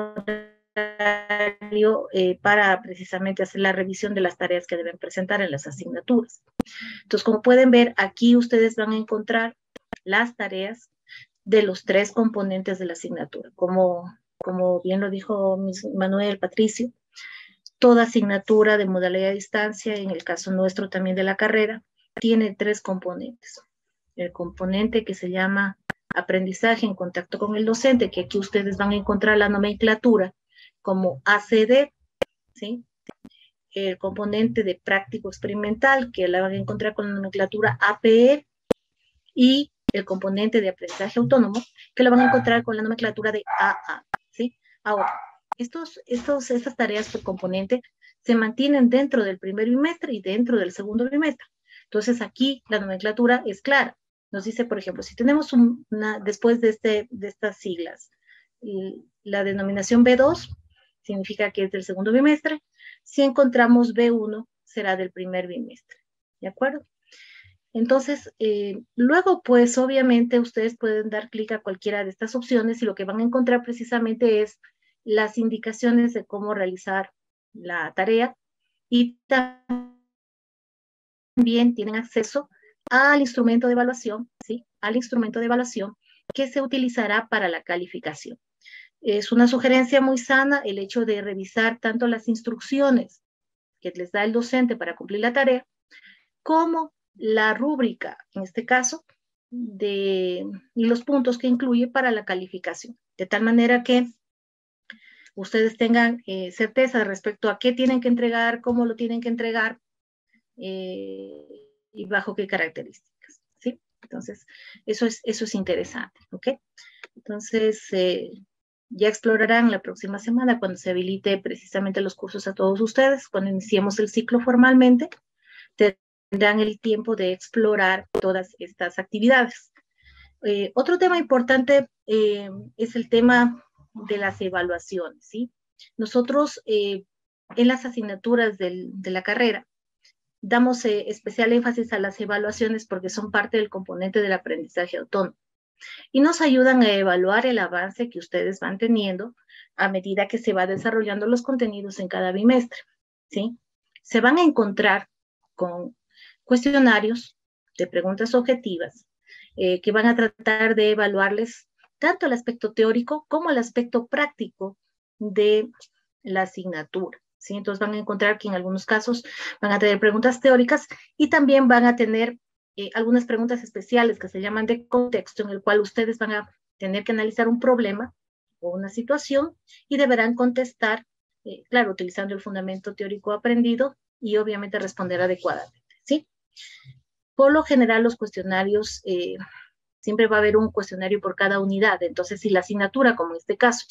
horario para precisamente hacer la revisión de las tareas que deben presentar en las asignaturas. Entonces, como pueden ver, aquí ustedes van a encontrar las tareas de los 3 componentes de la asignatura. Como bien lo dijo Manuel, Patricio, toda asignatura de modalidad a distancia, en el caso nuestro también de la carrera, tiene 3 componentes. El componente que se llama aprendizaje en contacto con el docente, que aquí ustedes van a encontrar la nomenclatura como ACD, ¿sí? El componente de práctico experimental, que la van a encontrar con la nomenclatura APE, y el componente de aprendizaje autónomo, que lo van a encontrar con la nomenclatura de AA, ¿sí? Ahora, estas tareas por componente se mantienen dentro del primer bimestre y dentro del segundo bimestre. Entonces, aquí la nomenclatura es clara. Nos dice, por ejemplo, si tenemos después de estas siglas, la denominación B2 significa que es del segundo bimestre. Si encontramos B1, será del primer bimestre. ¿de acuerdo? Entonces, luego, pues obviamente ustedes pueden dar clic a cualquiera de estas opciones y lo que van a encontrar precisamente es las indicaciones de cómo realizar la tarea y también tienen acceso al instrumento de evaluación, ¿sí? Al instrumento de evaluación que se utilizará para la calificación. Es una sugerencia muy sana el hecho de revisar tanto las instrucciones que les da el docente para cumplir la tarea, como la rúbrica, en este caso, y los puntos que incluye para la calificación. De tal manera que ustedes tengan certeza respecto a qué tienen que entregar, cómo lo tienen que entregar y bajo qué características, ¿sí? Entonces, eso es interesante, ¿ok? Entonces, ya explorarán la próxima semana cuando se habilite precisamente los cursos a todos ustedes, cuando iniciemos el ciclo formalmente, tendrán el tiempo de explorar todas estas actividades. Otro tema importante es el tema de las evaluaciones, ¿sí? Nosotros en las asignaturas de la carrera damos especial énfasis a las evaluaciones porque son parte del componente del aprendizaje autónomo y nos ayudan a evaluar el avance que ustedes van teniendo a medida que se va desarrollando los contenidos en cada bimestre, ¿sí? Se van a encontrar con cuestionarios de preguntas objetivas que van a tratar de evaluarles tanto el aspecto teórico como el aspecto práctico de la asignatura, ¿sí? Entonces van a encontrar que en algunos casos van a tener preguntas teóricas y también van a tener algunas preguntas especiales que se llaman de contexto, en el cual ustedes van a tener que analizar un problema o una situación y deberán contestar, claro, utilizando el fundamento teórico aprendido y obviamente responder adecuadamente, ¿sí? Por lo general, los cuestionarios, siempre va a haber un cuestionario por cada unidad. Entonces, si la asignatura, como en este caso,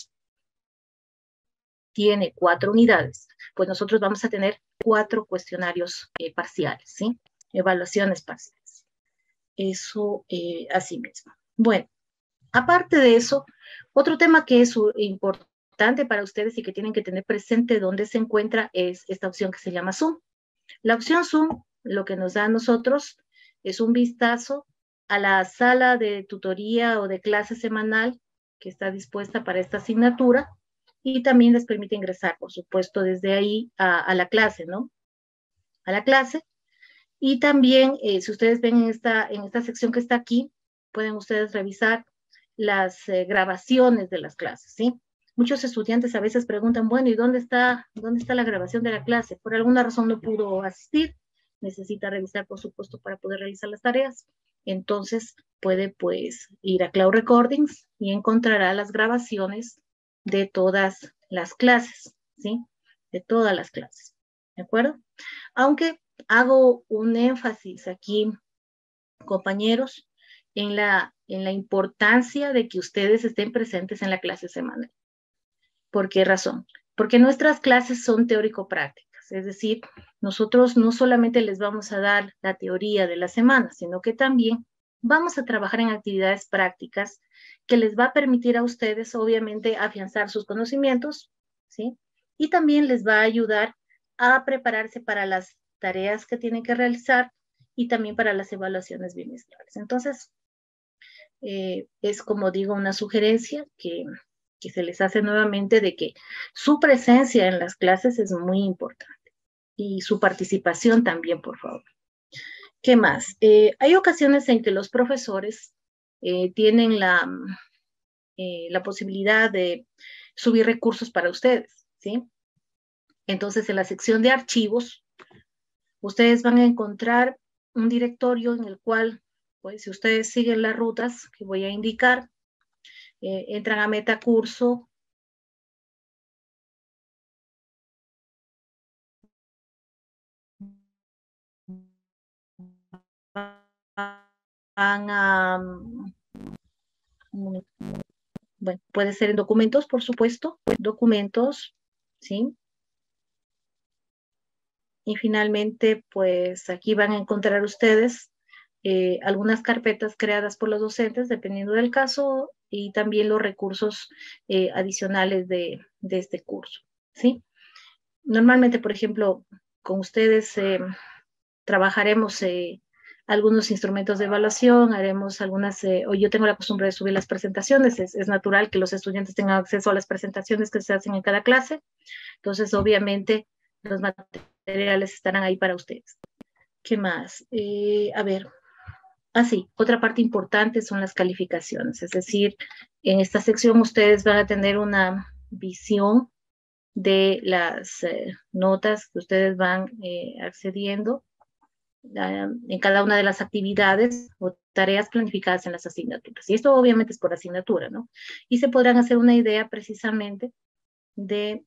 tiene 4 unidades, pues nosotros vamos a tener 4 cuestionarios parciales, ¿sí? Evaluaciones parciales. Eso así mismo. Bueno, aparte de eso, otro tema que es importante para ustedes y que tienen que tener presente dónde se encuentra es esta opción que se llama Zoom. La opción Zoom, lo que nos da a nosotros es un vistazo a la sala de tutoría o de clase semanal que está dispuesta para esta asignatura y también les permite ingresar, por supuesto, desde ahí a la clase, ¿no? A la clase. Y también, si ustedes ven en esta sección que está aquí, pueden ustedes revisar las grabaciones de las clases, ¿sí? Muchos estudiantes a veces preguntan, bueno, ¿y dónde está la grabación de la clase? Por alguna razón no pudo asistir, necesita revisar, por supuesto, para poder realizar las tareas. Entonces, puede, pues, ir a Cloud Recordings y encontrará las grabaciones de todas las clases, ¿sí? De todas las clases, ¿de acuerdo? Aunque hago un énfasis aquí, compañeros, en la importancia de que ustedes estén presentes en la clase semanal. ¿Por qué razón? Porque nuestras clases son teórico-prácticas, es decir, nosotros no solamente les vamos a dar la teoría de la semana, sino que también vamos a trabajar en actividades prácticas que les va a permitir a ustedes, obviamente, afianzar sus conocimientos, ¿sí? Y también les va a ayudar a prepararse para las tareas que tienen que realizar y también para las evaluaciones bimestrales. Entonces, es como digo, una sugerencia que se les hace nuevamente de que su presencia en las clases es muy importante y su participación también, por favor. ¿Qué más? Hay ocasiones en que los profesores tienen la posibilidad de subir recursos para ustedes, ¿sí? Entonces, en la sección de archivos, ustedes van a encontrar un directorio en el cual, pues, si ustedes siguen las rutas que voy a indicar, entran a Metacurso, van a, bueno, puede ser en documentos, por supuesto, documentos, ¿sí? Y finalmente, pues aquí van a encontrar ustedes algunas carpetas creadas por los docentes, dependiendo del caso, y también los recursos adicionales de este curso, ¿sí? Normalmente, por ejemplo, con ustedes trabajaremos algunos instrumentos de evaluación, haremos algunas, o yo tengo la costumbre de subir las presentaciones, es natural que los estudiantes tengan acceso a las presentaciones que se hacen en cada clase, entonces obviamente los materiales estarán ahí para ustedes. ¿Qué más? A ver, sí, otra parte importante son las calificaciones, es decir, en esta sección ustedes van a tener una visión de las notas que ustedes van accediendo en cada una de las actividades o tareas planificadas en las asignaturas. Y esto obviamente es por asignatura, ¿no? Y se podrán hacer una idea precisamente de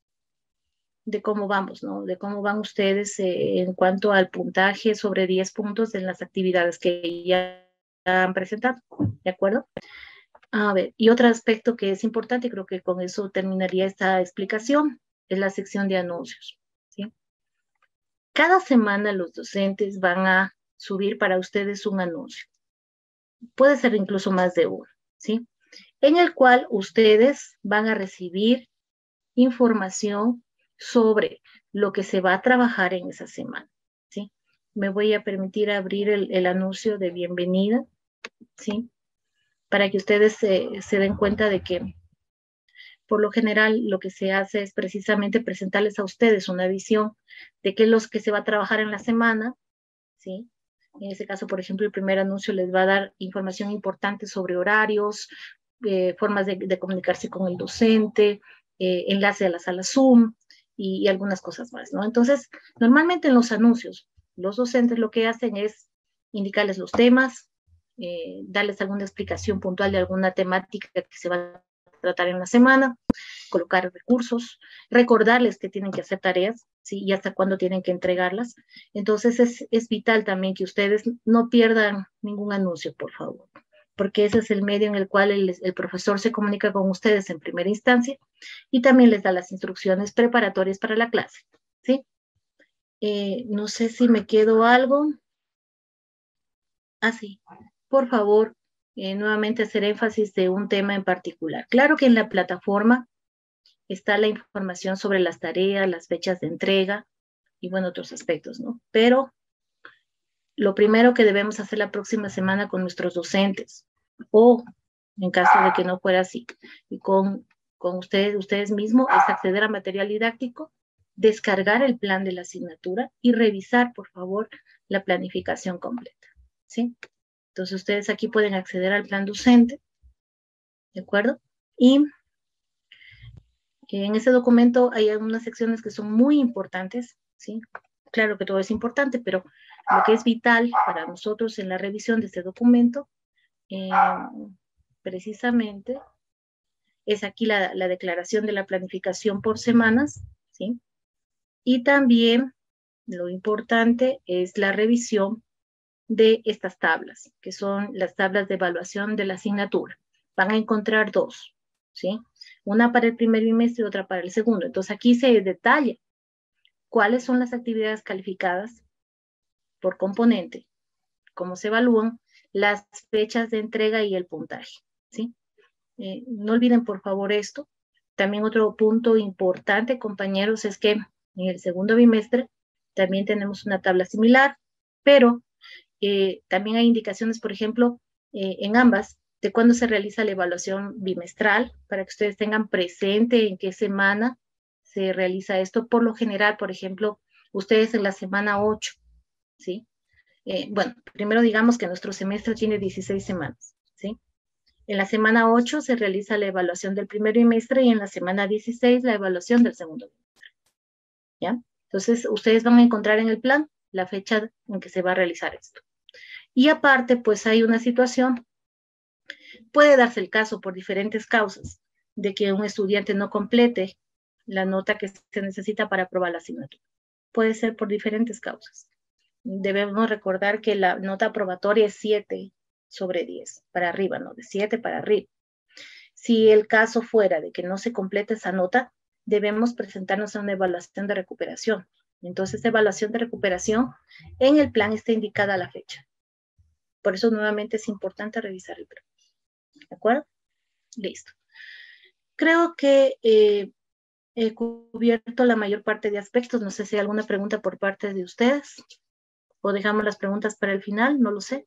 cómo vamos, ¿no? De cómo van ustedes en cuanto al puntaje sobre 10 puntos en las actividades que ya han presentado, ¿de acuerdo? A ver, y otro aspecto que es importante, y creo que con eso terminaría esta explicación, es la sección de anuncios, ¿sí? Cada semana los docentes van a subir para ustedes un anuncio. Puede ser incluso más de uno, ¿sí? En el cual ustedes van a recibir información sobre lo que se va a trabajar en esa semana, ¿sí? Me voy a permitir abrir el anuncio de bienvenida, ¿sí? Para que ustedes se den cuenta de que por lo general lo que se hace es precisamente presentarles a ustedes una visión de qué es lo que se va a trabajar en la semana, ¿sí? En ese caso, por ejemplo, el primer anuncio les va a dar información importante sobre horarios, formas de comunicarse con el docente, enlace a la sala Zoom y algunas cosas más, ¿no? Entonces, normalmente en los anuncios, los docentes lo que hacen es indicarles los temas, darles alguna explicación puntual de alguna temática que se va a tratar en la semana, colocar recursos, recordarles que tienen que hacer tareas, ¿sí? Y hasta cuándo tienen que entregarlas. Entonces es vital también que ustedes no pierdan ningún anuncio, por favor, porque ese es el medio en el cual el profesor se comunica con ustedes en primera instancia y también les da las instrucciones preparatorias para la clase, ¿sí? No sé si me quedo algo. Sí, por favor, nuevamente hacer énfasis de un tema en particular. Claro que en la plataforma está la información sobre las tareas, las fechas de entrega y, bueno, otros aspectos, ¿no? Pero lo primero que debemos hacer la próxima semana con nuestros docentes, o en caso de que no fuera así, y con ustedes mismos, es acceder a material didáctico, descargar el plan de la asignatura y revisar, por favor, la planificación completa, ¿sí? Entonces, ustedes aquí pueden acceder al plan docente, ¿de acuerdo? Y en ese documento hay algunas secciones que son muy importantes, ¿sí? Claro que todo es importante, pero lo que es vital para nosotros en la revisión de este documento, precisamente, es aquí la declaración de la planificación por semanas, ¿sí? Y también lo importante es la revisión de estas tablas, que son las tablas de evaluación de la asignatura. Van a encontrar dos, ¿sí? Una para el primer bimestre y otra para el segundo. Entonces aquí se detalla cuáles son las actividades calificadas por componente, cómo se evalúan, las fechas de entrega y el puntaje, ¿sí? No olviden por favor esto. También otro punto importante, compañeros, es que en el segundo bimestre también tenemos una tabla similar, pero también hay indicaciones, por ejemplo, en ambas, de cuándo se realiza la evaluación bimestral, para que ustedes tengan presente en qué semana se realiza esto. Por lo general, por ejemplo, ustedes en la semana 8, ¿sí? Bueno, primero digamos que nuestro semestre tiene 16 semanas, ¿sí? En la semana 8 se realiza la evaluación del primer bimestre y en la semana 16 la evaluación del segundo bimestre, ¿ya? Entonces, ustedes van a encontrar en el plan la fecha en que se va a realizar esto. Y aparte, pues hay una situación, puede darse el caso por diferentes causas, de que un estudiante no complete la nota que se necesita para aprobar la asignatura. Puede ser por diferentes causas. Debemos recordar que la nota aprobatoria es 7 sobre 10, para arriba, ¿no? De 7 para arriba. Si el caso fuera de que no se complete esa nota, debemos presentarnos a una evaluación de recuperación. Entonces, esta evaluación de recuperación, en el plan está indicada la fecha. Por eso nuevamente es importante revisar el plan. ¿De acuerdo? Listo. Creo que he cubierto la mayor parte de aspectos. No sé si hay alguna pregunta por parte de ustedes. o dejamos las preguntas para el final, no lo sé.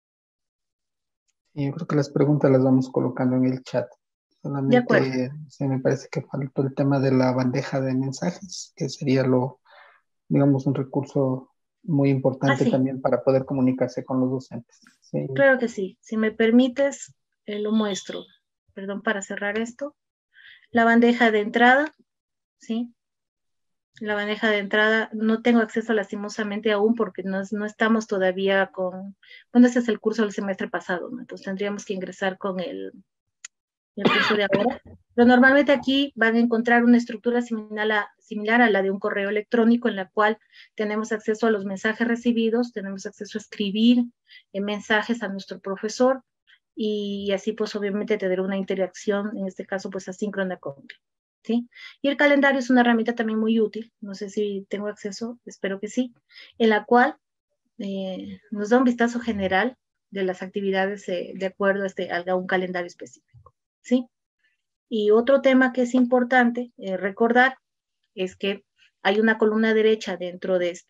Yo creo que las preguntas las vamos colocando en el chat. De acuerdo. Solamente se me parece que faltó el tema de la bandeja de mensajes, que sería digamos, un recurso muy importante Sí, también para poder comunicarse con los docentes. Sí, claro que sí. Si me permites, lo muestro. Perdón, para cerrar esto. La bandeja de entrada, ¿sí? La bandeja de entrada, no tengo acceso lastimosamente aún porque no estamos todavía con, bueno, ese es el curso del semestre pasado, ¿no? Entonces tendríamos que ingresar con el curso de ahora. Pero normalmente aquí van a encontrar una estructura similar a la de un correo electrónico en la cual tenemos acceso a los mensajes recibidos, tenemos acceso a escribir mensajes a nuestro profesor y así pues obviamente tener una interacción, en este caso pues asíncrona con él. ¿Sí? Y el calendario es una herramienta también muy útil, no sé si tengo acceso, espero que sí, en la cual nos da un vistazo general de las actividades de acuerdo a un calendario específico, ¿sí? Y otro tema que es importante recordar es que hay una columna derecha dentro de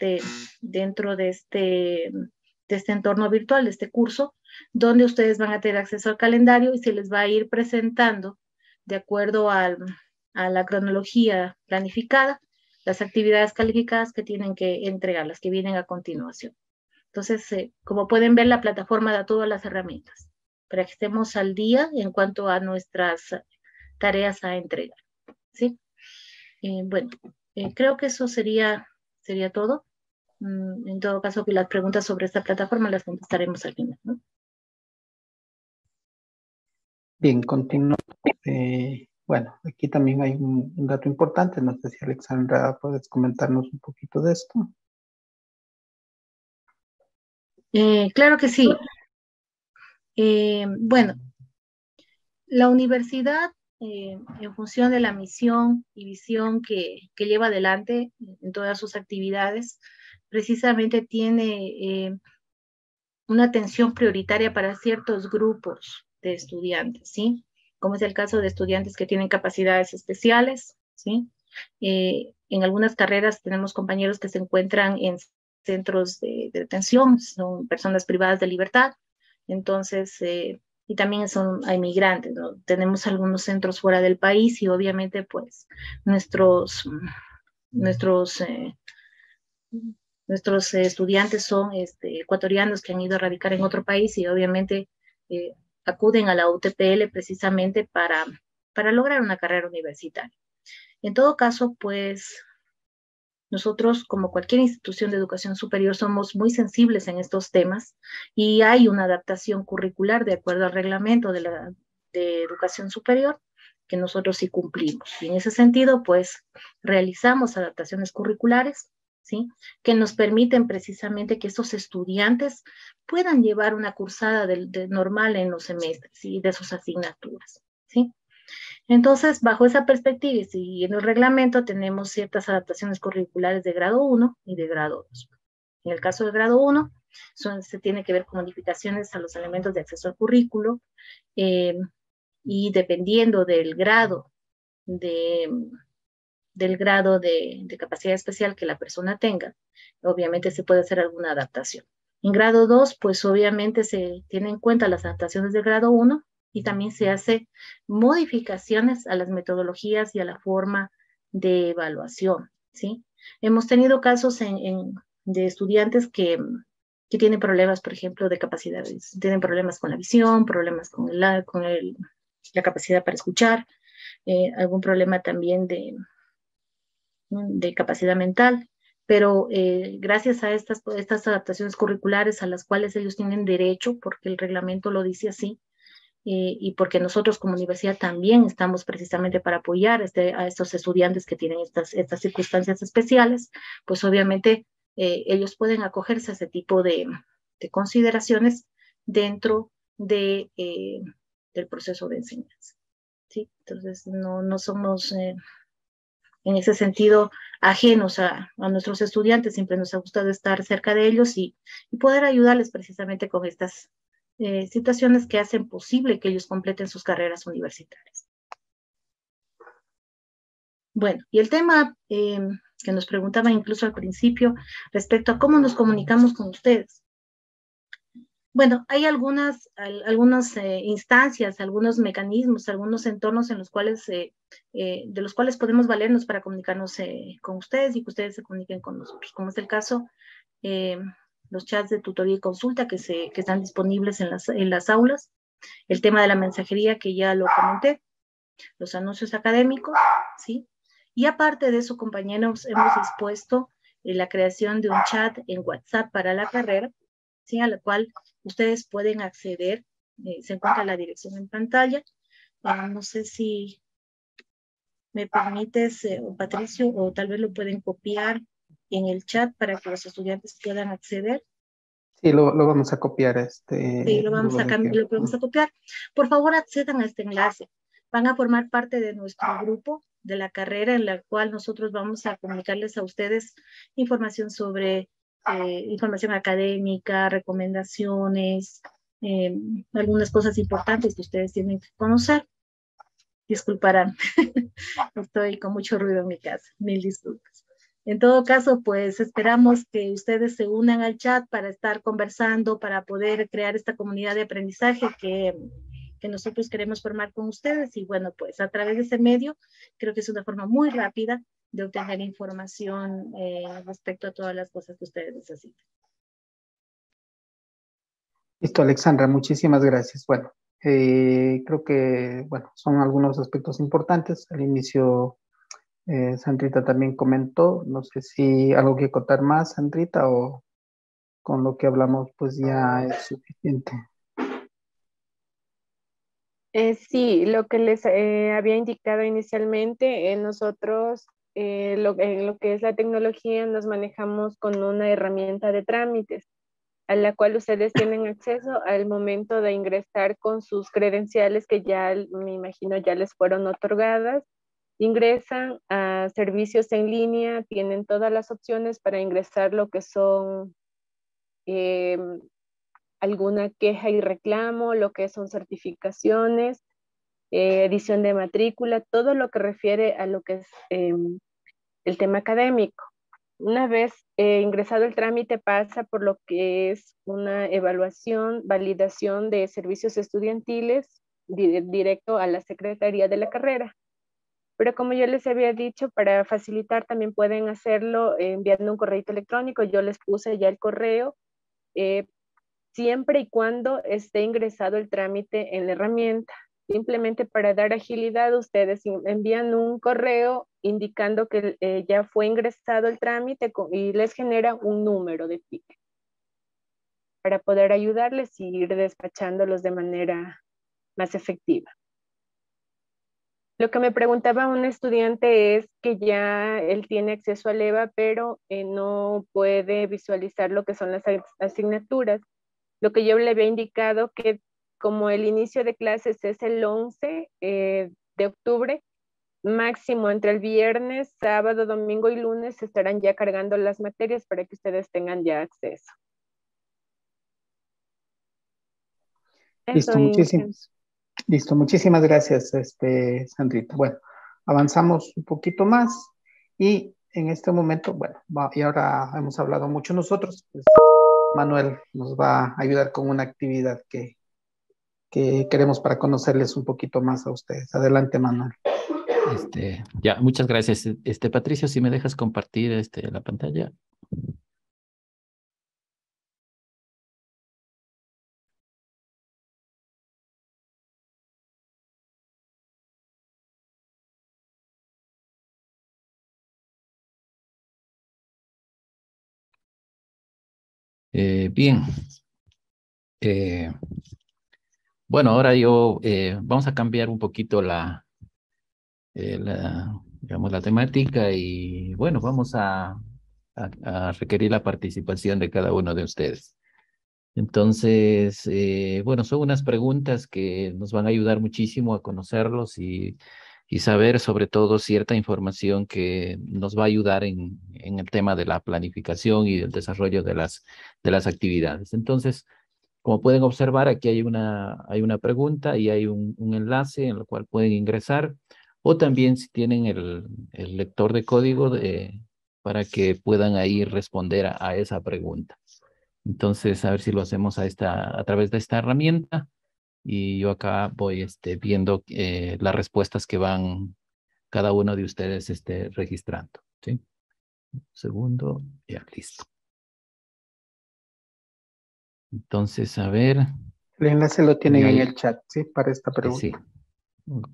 este entorno virtual, de este curso, donde ustedes van a tener acceso al calendario y se les va a ir presentando de acuerdo a la cronología planificada, las actividades calificadas que tienen que entregar, las que vienen a continuación. Entonces, como pueden ver, la plataforma da todas las herramientas para que estemos al día en cuanto a nuestras tareas a entregar, ¿sí? Bueno, creo que eso sería todo. En todo caso, que las preguntas sobre esta plataforma las contestaremos al final, ¿no? bien, continúo. Bueno, aquí también hay un dato importante. No sé si Alexandra puedes comentarnos un poquito de esto. Claro que sí. Bueno, la universidad, en función de la misión y visión que lleva adelante en todas sus actividades, precisamente tiene una atención prioritaria para ciertos grupos de estudiantes, ¿sí? Como es el caso de estudiantes que tienen capacidades especiales, ¿sí? En algunas carreras tenemos compañeros que se encuentran en centros de detención, son personas privadas de libertad, entonces, y también hay migrantes, ¿no? Tenemos algunos centros fuera del país y obviamente pues nuestros, nuestros Nuestros estudiantes son ecuatorianos que han ido a radicar en otro país y obviamente eh, acuden a la UTPL precisamente para lograr una carrera universitaria. En todo caso, pues nosotros, como cualquier institución de educación superior, somos muy sensibles en estos temas y hay una adaptación curricular de acuerdo al reglamento de educación superior que nosotros sí cumplimos. Y en ese sentido, pues realizamos adaptaciones curriculares, ¿sí? Que nos permiten precisamente que estos estudiantes puedan llevar una cursada normal en los semestres y de sus asignaturas, ¿sí? Entonces, bajo esa perspectiva y en el reglamento tenemos ciertas adaptaciones curriculares de grado 1 y de grado 2. En el caso del grado 1, se tiene que ver con modificaciones a los elementos de acceso al currículo y dependiendo del grado de, de capacidad especial que la persona tenga, obviamente se puede hacer alguna adaptación. En grado 2, pues obviamente se tienen en cuenta las adaptaciones del grado 1 y también se hace modificaciones a las metodologías y a la forma de evaluación, ¿sí? Hemos tenido casos de estudiantes que tienen problemas, por ejemplo, de capacidades, tienen problemas con la visión, problemas con la capacidad para escuchar, algún problema también de capacidad mental, pero gracias a estas adaptaciones curriculares a las cuales ellos tienen derecho, porque el reglamento lo dice así, y porque nosotros como universidad también estamos precisamente para apoyar a estos estudiantes que tienen estas circunstancias especiales, pues obviamente ellos pueden acogerse a ese tipo de consideraciones dentro del proceso de enseñanza. ¿Sí? Entonces, no somos en ese sentido ajenos a nuestros estudiantes, siempre nos ha gustado estar cerca de ellos y poder ayudarles precisamente con estas situaciones que hacen posible que ellos completen sus carreras universitarias. Bueno, y el tema que nos preguntaban incluso al principio respecto a cómo nos comunicamos con ustedes. Bueno, hay algunas instancias, algunos mecanismos, algunos entornos en los cuales, de los cuales podemos valernos para comunicarnos con ustedes y que ustedes se comuniquen con nosotros, como es el caso los chats de tutoría y consulta que están disponibles en las aulas, el tema de la mensajería que ya lo comenté, los anuncios académicos, ¿sí? Y aparte de eso, compañeros, hemos dispuesto la creación de un chat en WhatsApp para la carrera, ¿sí? A la cual ustedes pueden acceder, se encuentra la dirección en pantalla. No sé si me permites, o Patricio, o tal vez lo pueden copiar en el chat para que los estudiantes puedan acceder. Sí, lo vamos a copiar. Sí, lo vamos a copiar. Por favor, accedan a este enlace. Van a formar parte de nuestro grupo de la carrera en la cual nosotros vamos a comunicarles a ustedes información sobre información académica, recomendaciones, algunas cosas importantes que ustedes tienen que conocer. Disculparán, estoy con mucho ruido en mi casa, mil disculpas. En todo caso, pues esperamos que ustedes se unan al chat para estar conversando, para poder crear esta comunidad de aprendizaje que nosotros queremos formar con ustedes. Y bueno, pues a través de ese medio, creo que es una forma muy rápida de obtener información respecto a todas las cosas que ustedes necesiten. Listo, Alexandra, muchísimas gracias. Bueno, creo que son algunos aspectos importantes. Al inicio, Sandrita también comentó, no sé si algo que contar más, Sandrita, o con lo que hablamos pues ya es suficiente. Sí, lo que les había indicado inicialmente, nosotros en lo que es la tecnología nos manejamos con una herramienta de trámites a la cual ustedes tienen acceso al momento de ingresar con sus credenciales que ya, me imagino, ya les fueron otorgadas. Ingresan a servicios en línea, tienen todas las opciones para ingresar lo que son alguna queja y reclamo, lo que son certificaciones, edición de matrícula, todo lo que refiere a lo que es el tema académico. Una vez ingresado el trámite pasa por lo que es una evaluación, validación de servicios estudiantiles directo a la Secretaría de la carrera. Pero como yo les había dicho, para facilitar también pueden hacerlo enviando un correo electrónico. Yo les puse ya el correo, siempre y cuando esté ingresado el trámite en la herramienta. Simplemente para dar agilidad, ustedes envían un correo indicando que ya fue ingresado el trámite y les genera un número de ticket para poder ayudarles y ir despachándolos de manera más efectiva. Lo que me preguntaba un estudiante es que ya él tiene acceso al EVA, pero no puede visualizar lo que son las asignaturas. Lo que yo le había indicado que como el inicio de clases es el 11 de octubre, máximo entre el viernes, sábado, domingo y lunes se estarán ya cargando las materias para que ustedes tengan ya acceso. Listo, muchísimas gracias, Sandrita. Bueno, avanzamos un poquito más y en este momento, y ahora hemos hablado mucho nosotros, pues Manuel nos va a ayudar con una actividad que queremos para conocerles un poquito más a ustedes. Adelante, Manuel. Ya, muchas gracias. Patricio, si me dejas compartir la pantalla. Bien. Bueno, ahora vamos a cambiar un poquito digamos, la temática y bueno, vamos a requerir la participación de cada uno de ustedes. Entonces, bueno, son unas preguntas que nos van a ayudar muchísimo a conocerlos y saber sobre todo cierta información que nos va a ayudar en el tema de la planificación y del desarrollo de las actividades. Entonces, como pueden observar, aquí hay una pregunta y hay un enlace en el cual pueden ingresar, o también si tienen el lector de código, para que puedan ahí responder a esa pregunta. Entonces, a ver si lo hacemos a través de esta herramienta. Y yo acá voy viendo las respuestas que van cada uno de ustedes registrando. ¿Sí? Un segundo, ya listo. Entonces, a ver. El enlace lo tienen Ya en hay- el chat, ¿sí? Para esta pregunta. Sí. Ok.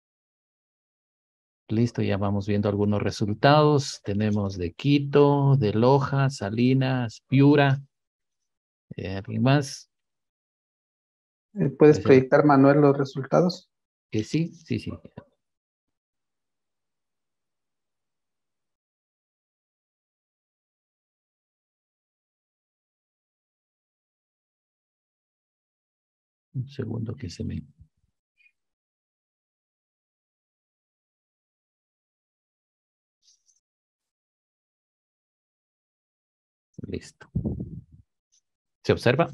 Listo, ya vamos viendo algunos resultados. Tenemos de Quito, de Loja, Salinas, Piura. ¿Alguien más? ¿Puedes Parece proyectar, Manuel, los resultados? que sí, sí, sí. Un segundo que se me... Listo. ¿Se observa?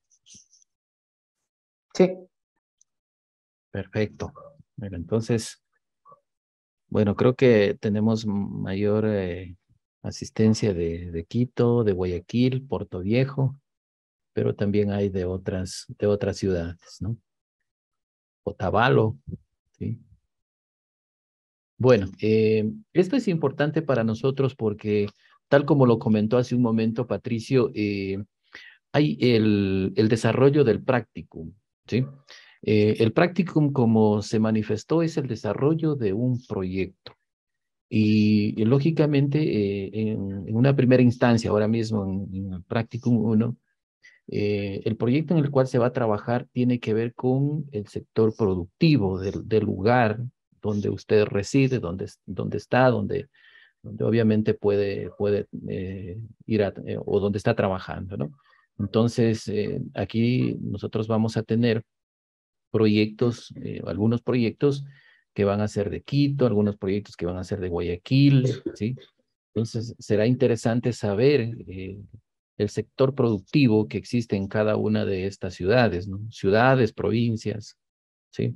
Sí. Perfecto. Bueno, entonces, bueno, creo que tenemos mayor asistencia de Quito, de Guayaquil, Puerto Viejo, pero también hay de otras ciudades, ¿no? Otavalo, ¿sí? Bueno, esto es importante para nosotros porque, tal como lo comentó hace un momento Patricio, hay el desarrollo del practicum, ¿sí? El practicum, como se manifestó, es el desarrollo de un proyecto. Y lógicamente, en una primera instancia, ahora mismo en el practicum 1, el proyecto en el cual se va a trabajar tiene que ver con el sector productivo del lugar donde usted reside, donde está, donde obviamente puede ir o donde está trabajando, ¿no? Entonces, aquí nosotros vamos a tener proyectos, algunos proyectos que van a ser de Quito, algunos proyectos que van a ser de Guayaquil, ¿sí? Entonces, será interesante saber el sector productivo que existe en cada una de estas ciudades, ¿no? Ciudades, provincias, ¿sí?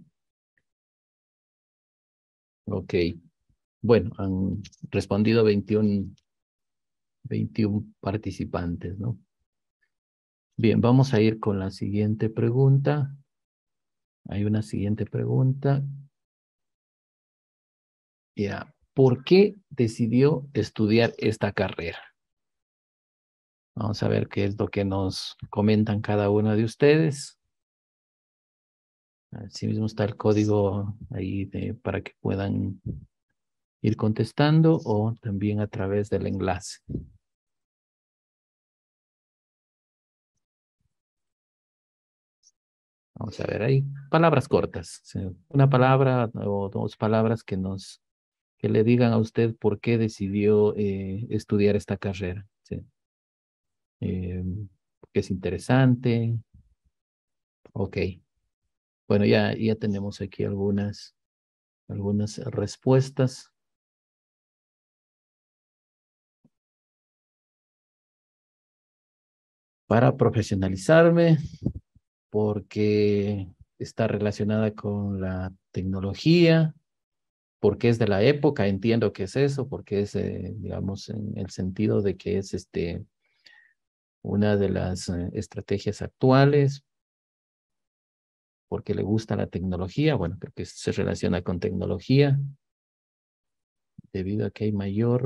Ok. Bueno, han respondido 21 participantes, ¿no? Bien, vamos a ir con la siguiente pregunta. Hay una siguiente pregunta. Ya, ¿por qué decidió estudiar esta carrera? Vamos a ver qué es lo que nos comentan cada uno de ustedes. Así mismo está el código ahí para que puedan ir contestando o también a través del enlace. Vamos a ver ahí. Palabras cortas. ¿Sí? Una palabra o dos palabras que le digan a usted por qué decidió estudiar esta carrera. ¿Sí? Porque es interesante. Ok. Bueno, ya tenemos aquí algunas respuestas. Para profesionalizarme, porque está relacionada con la tecnología, porque es de la época, entiendo que es eso, porque es, digamos, en el sentido de que es una de las estrategias actuales, porque le gusta la tecnología, bueno, creo que se relaciona con tecnología, debido a que hay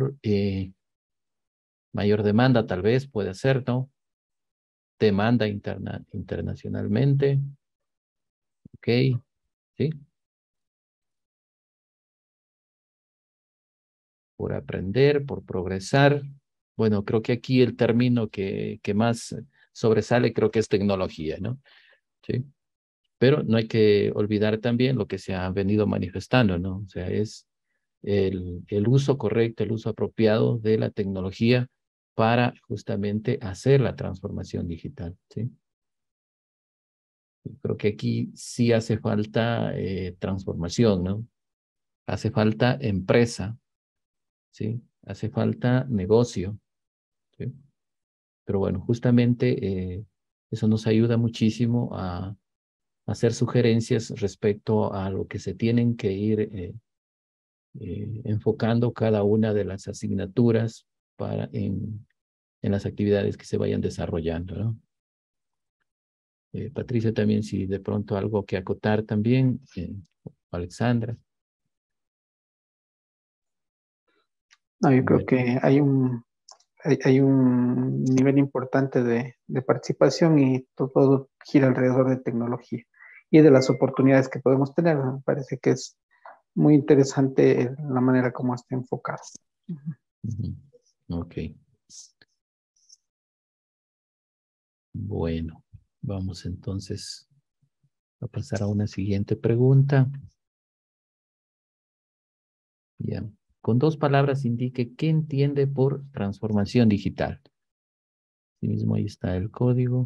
mayor demanda, tal vez, puede ser, ¿no? Demanda internacionalmente, ok, ¿sí? Por aprender, por progresar. Bueno, creo que aquí el término que más sobresale creo que es tecnología, ¿no? Sí. Pero no hay que olvidar también lo que se ha venido manifestando, ¿no? O sea, es el uso correcto, el uso apropiado de la tecnología para justamente hacer la transformación digital, ¿sí? Creo que aquí sí hace falta transformación, ¿no? Hace falta empresa, ¿sí? Hace falta negocio, ¿sí? Pero bueno, justamente eso nos ayuda muchísimo a hacer sugerencias respecto a lo que se tienen que ir enfocando cada una de las asignaturas en las actividades que se vayan desarrollando, ¿no? Patricia, también si de pronto algo que acotar también, Alexandra. No, yo creo que hay un nivel importante de participación y todo gira alrededor de tecnología y de las oportunidades que podemos tener. Me parece que es muy interesante la manera como está enfocado. Ok. Bueno, vamos entonces a pasar a una siguiente pregunta. Bien. Con 2 palabras indique qué entiende por transformación digital. Así mismo ahí está el código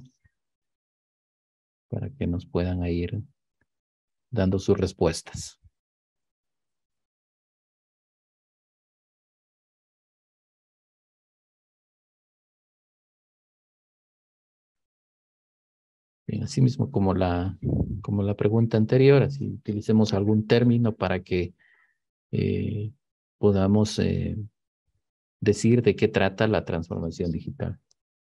para que nos puedan ir dando sus respuestas. Bien, así mismo como la pregunta anterior, así utilicemos algún término para que podamos decir de qué trata la transformación digital.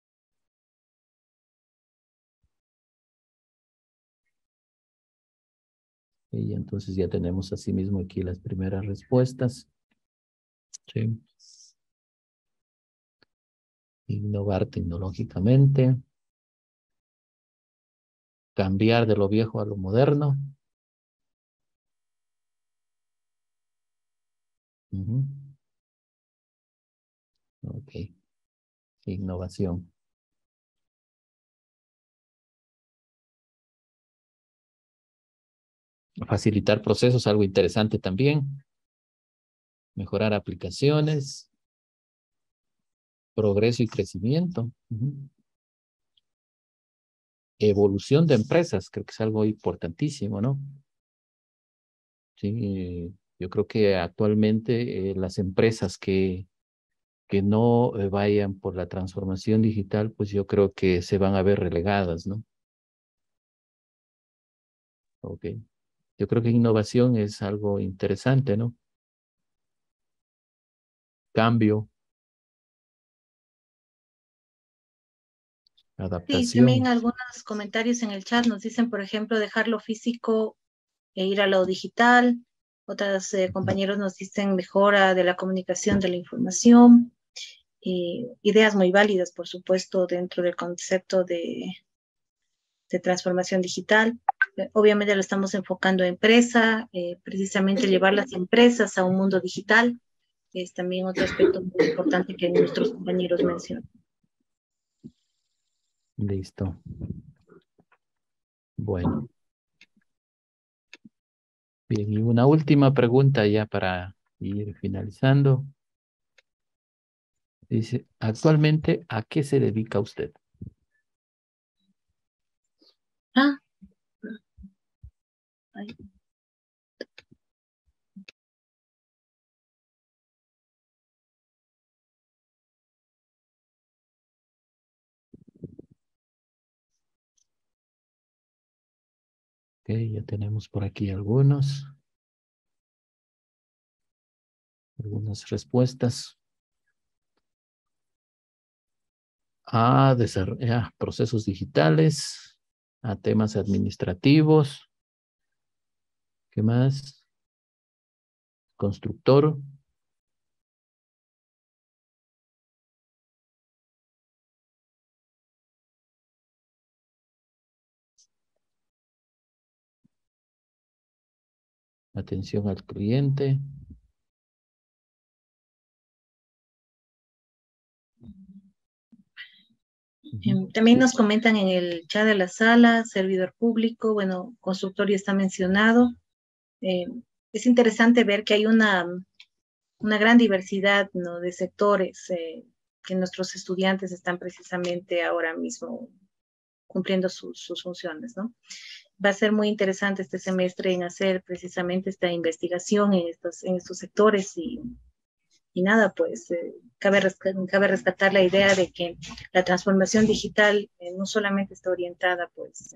Y entonces ya tenemos así mismo aquí las primeras respuestas. Sí. Innovar tecnológicamente. Cambiar de lo viejo a lo moderno. Ok. Innovación. Facilitar procesos, algo interesante también. Mejorar aplicaciones. Progreso y crecimiento. Evolución de empresas, creo que es algo importantísimo, ¿no? Sí, yo creo que actualmente las empresas que no vayan por la transformación digital, pues yo creo que se van a ver relegadas, ¿no? Ok. Yo creo que innovación es algo interesante, ¿no? Cambio, Sí, también adaptación. algunos comentarios en el chat nos dicen, por ejemplo, dejar lo físico e ir a lo digital. Otros compañeros nos dicen mejora de la comunicación de la información. Ideas muy válidas, por supuesto, dentro del concepto de transformación digital. Obviamente lo estamos enfocando a empresa, precisamente llevar las empresas a un mundo digital. Es también otro aspecto muy importante que nuestros compañeros mencionan. Listo. Bueno. Bien, y una última pregunta ya para ir finalizando. Dice, actualmente, ¿a qué se dedica usted? Ah, ay. Ok, ya tenemos por aquí algunas respuestas. A desarrollar procesos digitales, a temas administrativos. ¿Qué más? Constructor. Atención al cliente. También nos comentan en el chat de la sala, servidor público, bueno, constructor ya está mencionado. Es interesante ver que hay una gran diversidad, ¿no?, de sectores que nuestros estudiantes están precisamente ahora mismo cumpliendo sus funciones, ¿no? Va a ser muy interesante este semestre en hacer precisamente esta investigación en estos sectores y nada, pues cabe rescatar la idea de que la transformación digital no solamente está orientada pues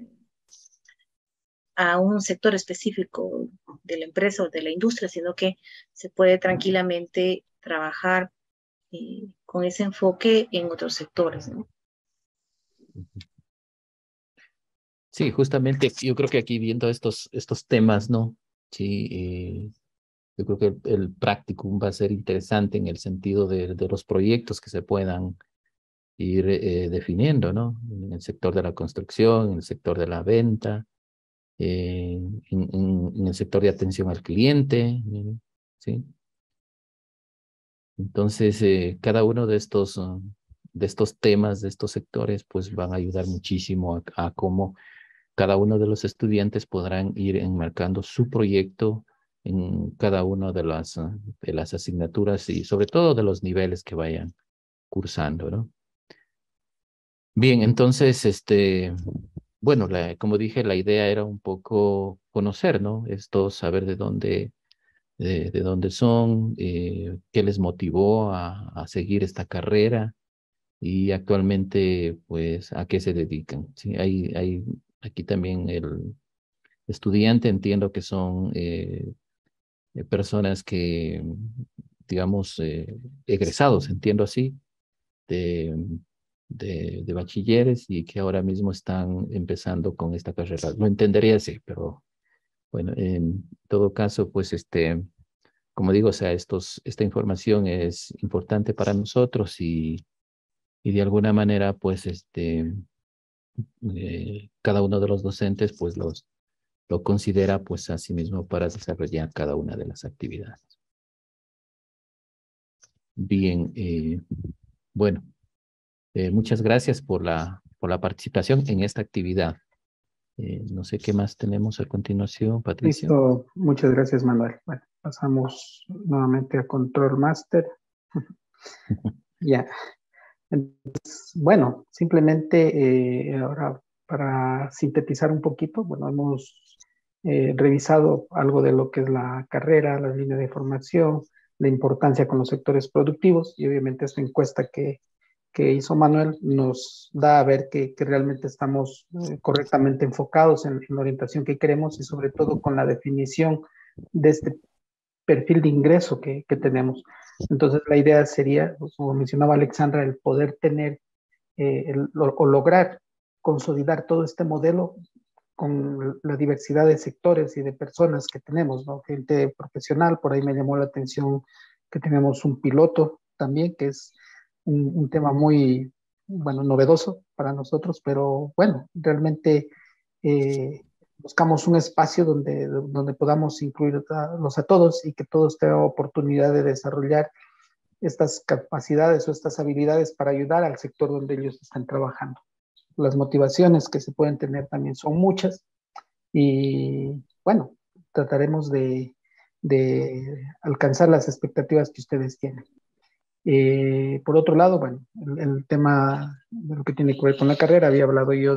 a un sector específico de la empresa o de la industria, sino que se puede tranquilamente trabajar con ese enfoque en otros sectores, ¿no? Sí, justamente yo creo que aquí viendo estos temas, ¿no? Sí, yo creo que el practicum va a ser interesante en el sentido de los proyectos que se puedan ir definiendo, ¿no? En el sector de la construcción, en el sector de la venta, en el sector de atención al cliente, ¿sí? Entonces, cada uno de estos temas, de estos sectores, pues van a ayudar muchísimo a cómo cada uno de los estudiantes podrán ir enmarcando su proyecto en cada una de las asignaturas y sobre todo de los niveles que vayan cursando, ¿no? Bien, entonces, bueno, como dije, la idea era un poco conocer, ¿no? Esto, saber de dónde son, qué les motivó a seguir esta carrera y actualmente, pues, a qué se dedican. Sí, hay aquí también el estudiante, entiendo que son personas que, digamos, egresados, entiendo así, de, de bachilleres y que ahora mismo están empezando con esta carrera. Lo entendería así, pero bueno, en todo caso, pues, como digo, o sea, esta información es importante para nosotros y de alguna manera, pues, cada uno de los docentes, pues, lo considera, pues, a sí mismo para desarrollar cada una de las actividades. Bien, bueno, muchas gracias por la participación en esta actividad. No sé qué más tenemos a continuación, Patricio. Listo, muchas gracias, Manuel. Bueno, pasamos nuevamente a Control Master. Ya. Entonces, bueno, simplemente ahora para sintetizar un poquito, bueno, hemos revisado algo de lo que es la carrera, la línea de formación, la importancia con los sectores productivos y obviamente esta encuesta que hizo Manuel nos da a ver que realmente estamos correctamente enfocados en la orientación que queremos y sobre todo con la definición de este perfil de ingreso que tenemos. Entonces, la idea sería, pues, como mencionaba Alexandra, el poder tener o lograr consolidar todo este modelo con la diversidad de sectores y de personas que tenemos, ¿no? Gente profesional, por ahí me llamó la atención que tenemos un piloto también, que es un tema muy, bueno, novedoso para nosotros, pero bueno, realmente eh, buscamos un espacio donde podamos incluirlos a todos y que todos tengan oportunidad de desarrollar estas capacidades o estas habilidades para ayudar al sector donde ellos están trabajando. Las motivaciones que se pueden tener también son muchas y bueno, trataremos de alcanzar las expectativas que ustedes tienen. Por otro lado, bueno, el tema de lo que tiene que ver con la carrera, había hablado yo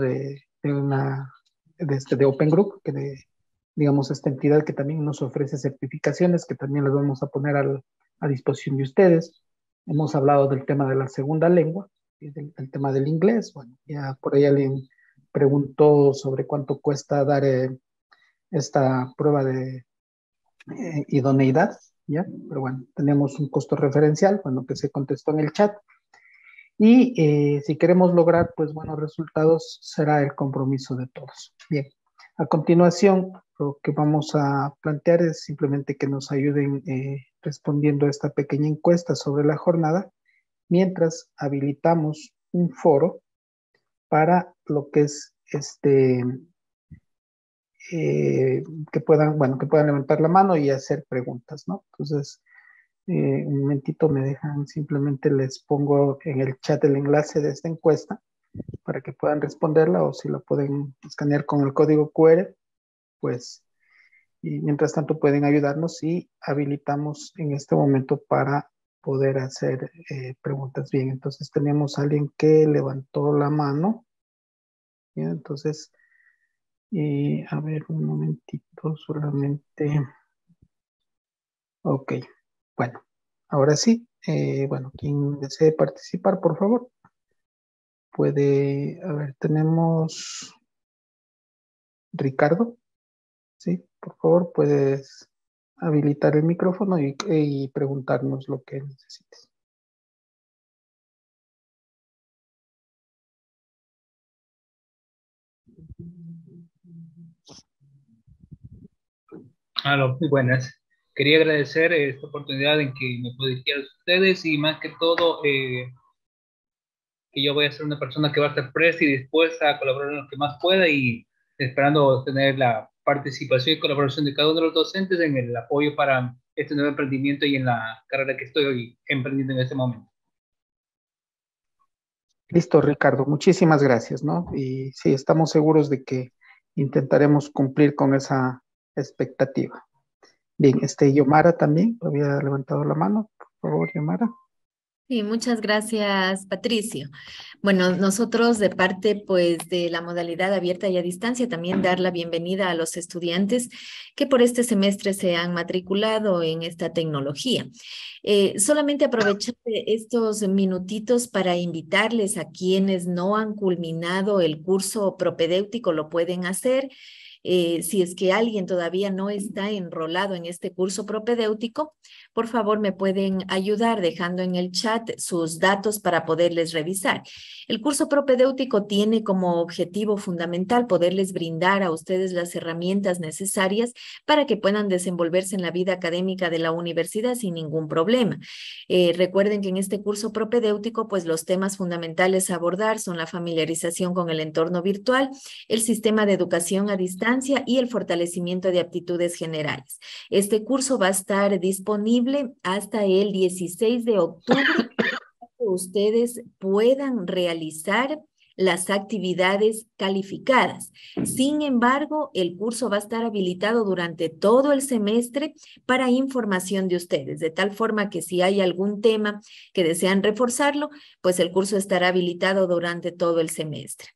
de Open Group, digamos, esta entidad que también nos ofrece certificaciones, que también las vamos a poner a disposición de ustedes. Hemos hablado del tema de la segunda lengua, y del tema del inglés. Bueno, ya por ahí alguien preguntó sobre cuánto cuesta dar esta prueba de idoneidad, ¿ya? Pero bueno, tenemos un costo referencial, bueno, que se contestó en el chat. Y si queremos lograr, pues, buenos resultados, será el compromiso de todos. Bien, a continuación, lo que vamos a plantear es simplemente que nos ayuden respondiendo a esta pequeña encuesta sobre la jornada, mientras habilitamos un foro para lo que es que puedan, bueno, que puedan levantar la mano y hacer preguntas, ¿no? Entonces, un momentito me dejan, simplemente les pongo en el chat el enlace de esta encuesta para que puedan responderla o si la pueden escanear con el código QR, pues, y mientras tanto pueden ayudarnos y habilitamos en este momento para poder hacer preguntas. Bien, entonces tenemos a alguien que levantó la mano. Bien, entonces, a ver, un momentito solamente. Ok, bueno, ahora sí. Bueno, quien desee participar, por favor, puede. A ver, tenemos Ricardo. Sí, por favor, puedes habilitar el micrófono y preguntarnos lo que necesites. Aló, muy buenas. Quería agradecer esta oportunidad en que me puedo dirigir a ustedes y más que todo que yo voy a ser una persona que va a estar presta y dispuesta a colaborar en lo que más pueda y esperando tener la participación y colaboración de cada uno de los docentes en el apoyo para este nuevo emprendimiento y en la carrera que estoy hoy emprendiendo en este momento. Listo, Ricardo, muchísimas gracias, ¿no? Y sí, estamos seguros de que intentaremos cumplir con esa expectativa. Bien, Yomara también había levantado la mano. Por favor, Yomara. Sí, muchas gracias, Patricio. Bueno, nosotros de parte pues de la modalidad abierta y a distancia también dar la bienvenida a los estudiantes que por este semestre se han matriculado en esta tecnología. Solamente aprovechar estos minutitos para invitarles a quienes no han culminado el curso propedéutico, lo pueden hacer. Si es que alguien todavía no está enrolado en este curso propedéutico, por favor me pueden ayudar dejando en el chat sus datos para poderles revisar. El curso propedéutico tiene como objetivo fundamental poderles brindar a ustedes las herramientas necesarias para que puedan desenvolverse en la vida académica de la universidad sin ningún problema. Recuerden que en este curso propedéutico, pues los temas fundamentales a abordar son la familiarización con el entorno virtual, el sistema de educación a distancia y el fortalecimiento de aptitudes generales. Este curso va a estar disponible hasta el 16 de octubre para que ustedes puedan realizar las actividades calificadas. Sin embargo, el curso va a estar habilitado durante todo el semestre para información de ustedes, de tal forma que si hay algún tema que desean reforzarlo, pues el curso estará habilitado durante todo el semestre.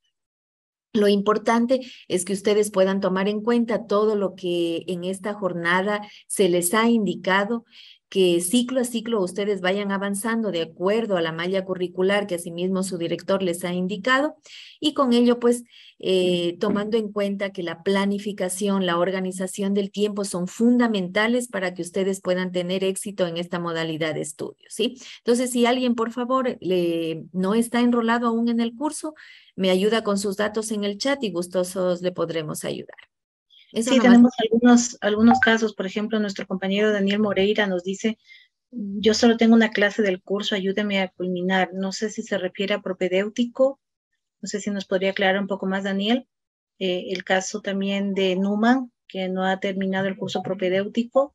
Lo importante es que ustedes puedan tomar en cuenta todo lo que en esta jornada se les ha indicado, que ciclo a ciclo ustedes vayan avanzando de acuerdo a la malla curricular que asimismo su director les ha indicado y con ello pues tomando en cuenta que la planificación, la organización del tiempo son fundamentales para que ustedes puedan tener éxito en esta modalidad de estudio, ¿sí? Entonces, si alguien por favor no está enrolado aún en el curso, me ayuda con sus datos en el chat y gustosos le podremos ayudar. Eso sí, tenemos algunos casos, por ejemplo, nuestro compañero Daniel Moreira nos dice, yo solo tengo una clase del curso, ayúdeme a culminar. No sé si se refiere a propedéutico, no sé si nos podría aclarar un poco más, Daniel. El caso también de Numan, que no ha terminado el curso propedéutico,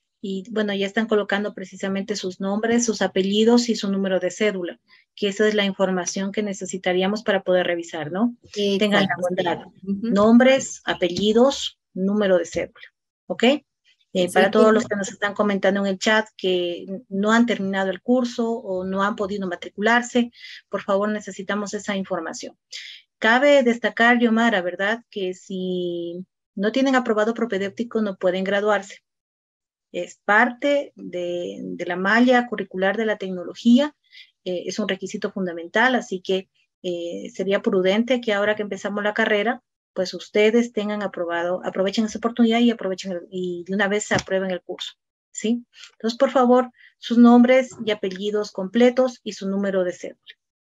y bueno, ya están colocando precisamente sus nombres, sus apellidos y su número de cédula, que esa es la información que necesitaríamos para poder revisar, ¿no? Exacto. Tengan la bondad. Nombres, apellidos, número de cédula, ¿ok? Para todos los que nos están comentando en el chat que no han terminado el curso o no han podido matricularse, por favor necesitamos esa información. Cabe destacar, Yomara, ¿verdad? Que si no tienen aprobado propedéutico no pueden graduarse. Es parte de la malla curricular de la tecnología, es un requisito fundamental, así que sería prudente que ahora que empezamos la carrera, pues ustedes tengan aprobado, aprovechen esa oportunidad y de una vez se aprueben el curso, ¿sí? Entonces, por favor, sus nombres y apellidos completos y su número de cédula.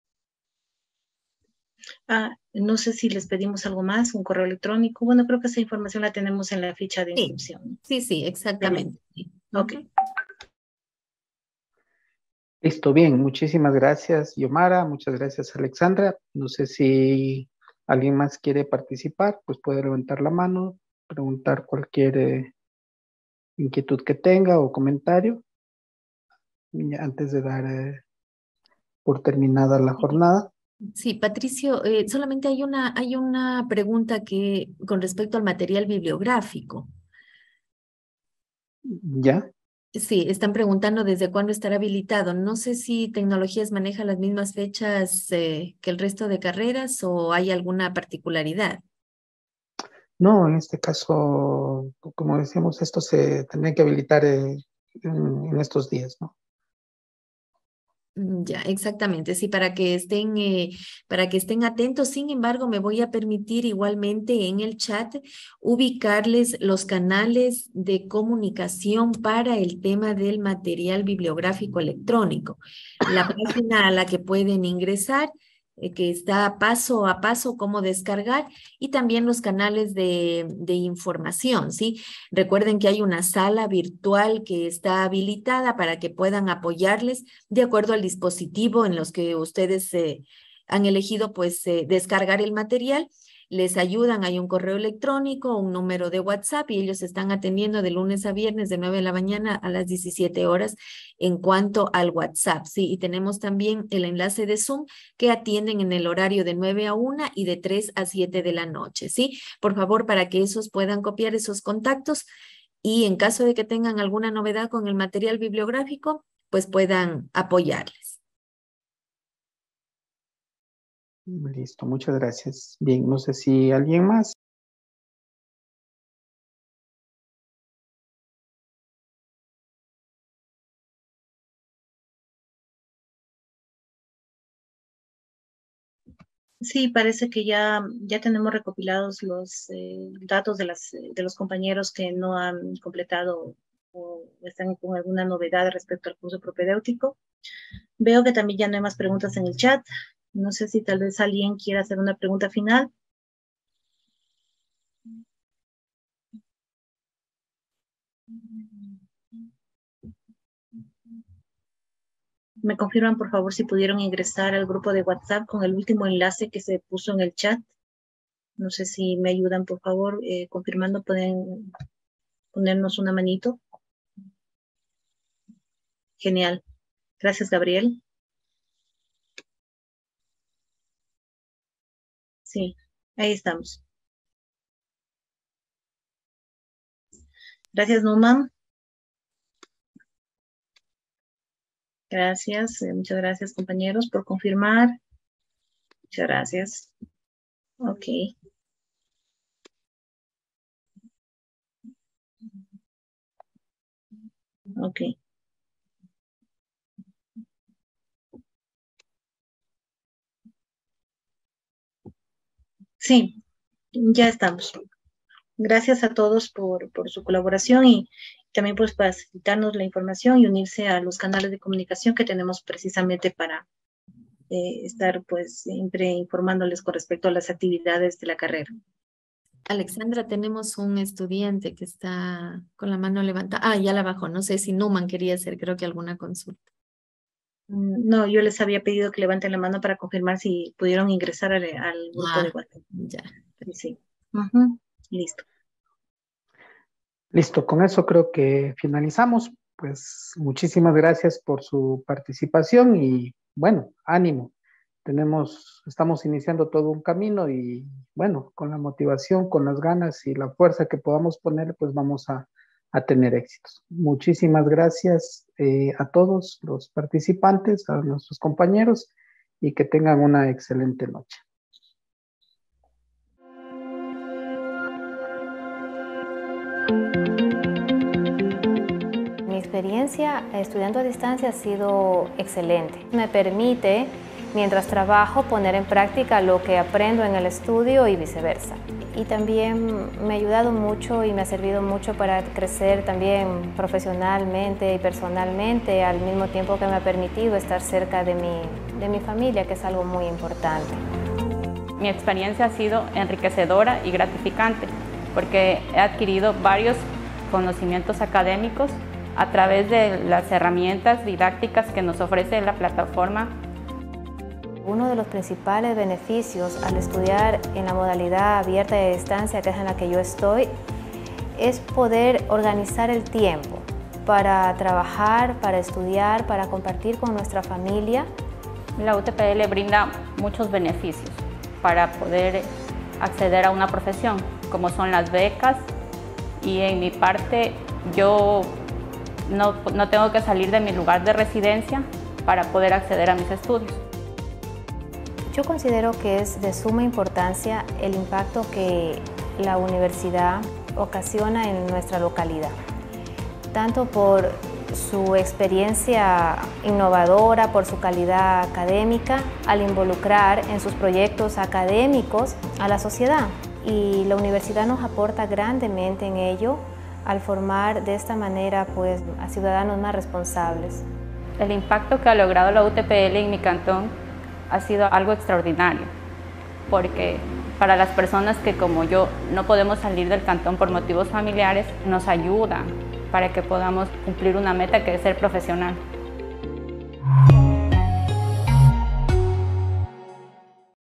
No sé si les pedimos algo más, un correo electrónico. Bueno, creo que esa información la tenemos en la ficha de inscripción. Sí, exactamente. Ok. Listo, bien. Muchísimas gracias, Yomara. Muchas gracias, Alexandra. No sé si alguien más quiere participar, pues puede levantar la mano, preguntar cualquier inquietud que tenga o comentario antes de dar por terminada la jornada. Sí, Patricio, solamente hay una pregunta que con respecto al material bibliográfico. ¿Ya? Sí, están preguntando desde cuándo estará habilitado. No sé si Tecnologías maneja las mismas fechas que el resto de carreras o hay alguna particularidad. No, en este caso, como decíamos, esto se tendría que habilitar en estos días, ¿no? Ya, exactamente, sí, para que estén atentos. Sin embargo, me voy a permitir igualmente en el chat ubicarles los canales de comunicación para el tema del material bibliográfico electrónico. La página a la que pueden ingresar que está paso a paso cómo descargar, y también los canales de información, ¿sí? Recuerden que hay una sala virtual que está habilitada para que puedan apoyarles de acuerdo al dispositivo en los que ustedes han elegido, pues, descargar el material. Les ayudan, hay un correo electrónico, un número de WhatsApp, y ellos están atendiendo de lunes a viernes de 9 de la mañana a las 17 horas en cuanto al WhatsApp, ¿sí? Y tenemos también el enlace de Zoom que atienden en el horario de 9 a 1 y de 3 a 7 de la noche, ¿sí? Por favor, para que esos puedan copiar esos contactos y en caso de que tengan alguna novedad con el material bibliográfico, pues puedan apoyarles. Listo, muchas gracias. Bien, no sé si alguien más. Sí, parece que ya tenemos recopilados los datos de los compañeros que no han completado o están con alguna novedad respecto al curso propedéutico. Veo que también ya no hay más preguntas en el chat. No sé si tal vez alguien quiera hacer una pregunta final. ¿Me confirman, por favor, si pudieron ingresar al grupo de WhatsApp con el último enlace que se puso en el chat? No sé si me ayudan, por favor, confirmando, pueden ponernos una manito. Genial. Gracias, Gabriel. Sí, ahí estamos. Gracias, Numan. Gracias, muchas gracias, compañeros, por confirmar. Muchas gracias. Ok. Ok. Sí, ya estamos. Gracias a todos por su colaboración y también pues facilitarnos la información y unirse a los canales de comunicación que tenemos precisamente para estar pues siempre informándoles con respecto a las actividades de la carrera. Alexandra, tenemos un estudiante que está con la mano levantada. Ah, ya la bajó. No sé si Numan quería hacer, creo que alguna consulta. No, yo les había pedido que levanten la mano para confirmar si pudieron ingresar al grupo de WhatsApp. Ya. Sí. Listo. Listo, con eso creo que finalizamos. Pues muchísimas gracias por su participación y bueno, ánimo. Estamos iniciando todo un camino y bueno, con la motivación, con las ganas y la fuerza que podamos poner, pues vamos a tener éxitos. Muchísimas gracias a todos los participantes, a nuestros compañeros y que tengan una excelente noche. Mi experiencia estudiando a distancia ha sido excelente. Me permite, mientras trabajo, poner en práctica lo que aprendo en el estudio y viceversa. Y también me ha ayudado mucho y me ha servido mucho para crecer también profesionalmente y personalmente, al mismo tiempo que me ha permitido estar cerca de mi familia, que es algo muy importante. Mi experiencia ha sido enriquecedora y gratificante porque he adquirido varios conocimientos académicos a través de las herramientas didácticas que nos ofrece la plataforma. Uno de los principales beneficios al estudiar en la modalidad abierta y a distancia, que es en la que yo estoy, es poder organizar el tiempo para trabajar, para estudiar, para compartir con nuestra familia. La UTPL brinda muchos beneficios para poder acceder a una profesión, como son las becas, y en mi parte yo no tengo que salir de mi lugar de residencia para poder acceder a mis estudios. Yo considero que es de suma importancia el impacto que la universidad ocasiona en nuestra localidad, tanto por su experiencia innovadora, por su calidad académica, al involucrar en sus proyectos académicos a la sociedad. Y la universidad nos aporta grandemente en ello al formar de esta manera pues, a ciudadanos más responsables. El impacto que ha logrado la UTPL en mi cantón ha sido algo extraordinario, porque para las personas que como yo no podemos salir del cantón por motivos familiares, nos ayudan para que podamos cumplir una meta que es ser profesional.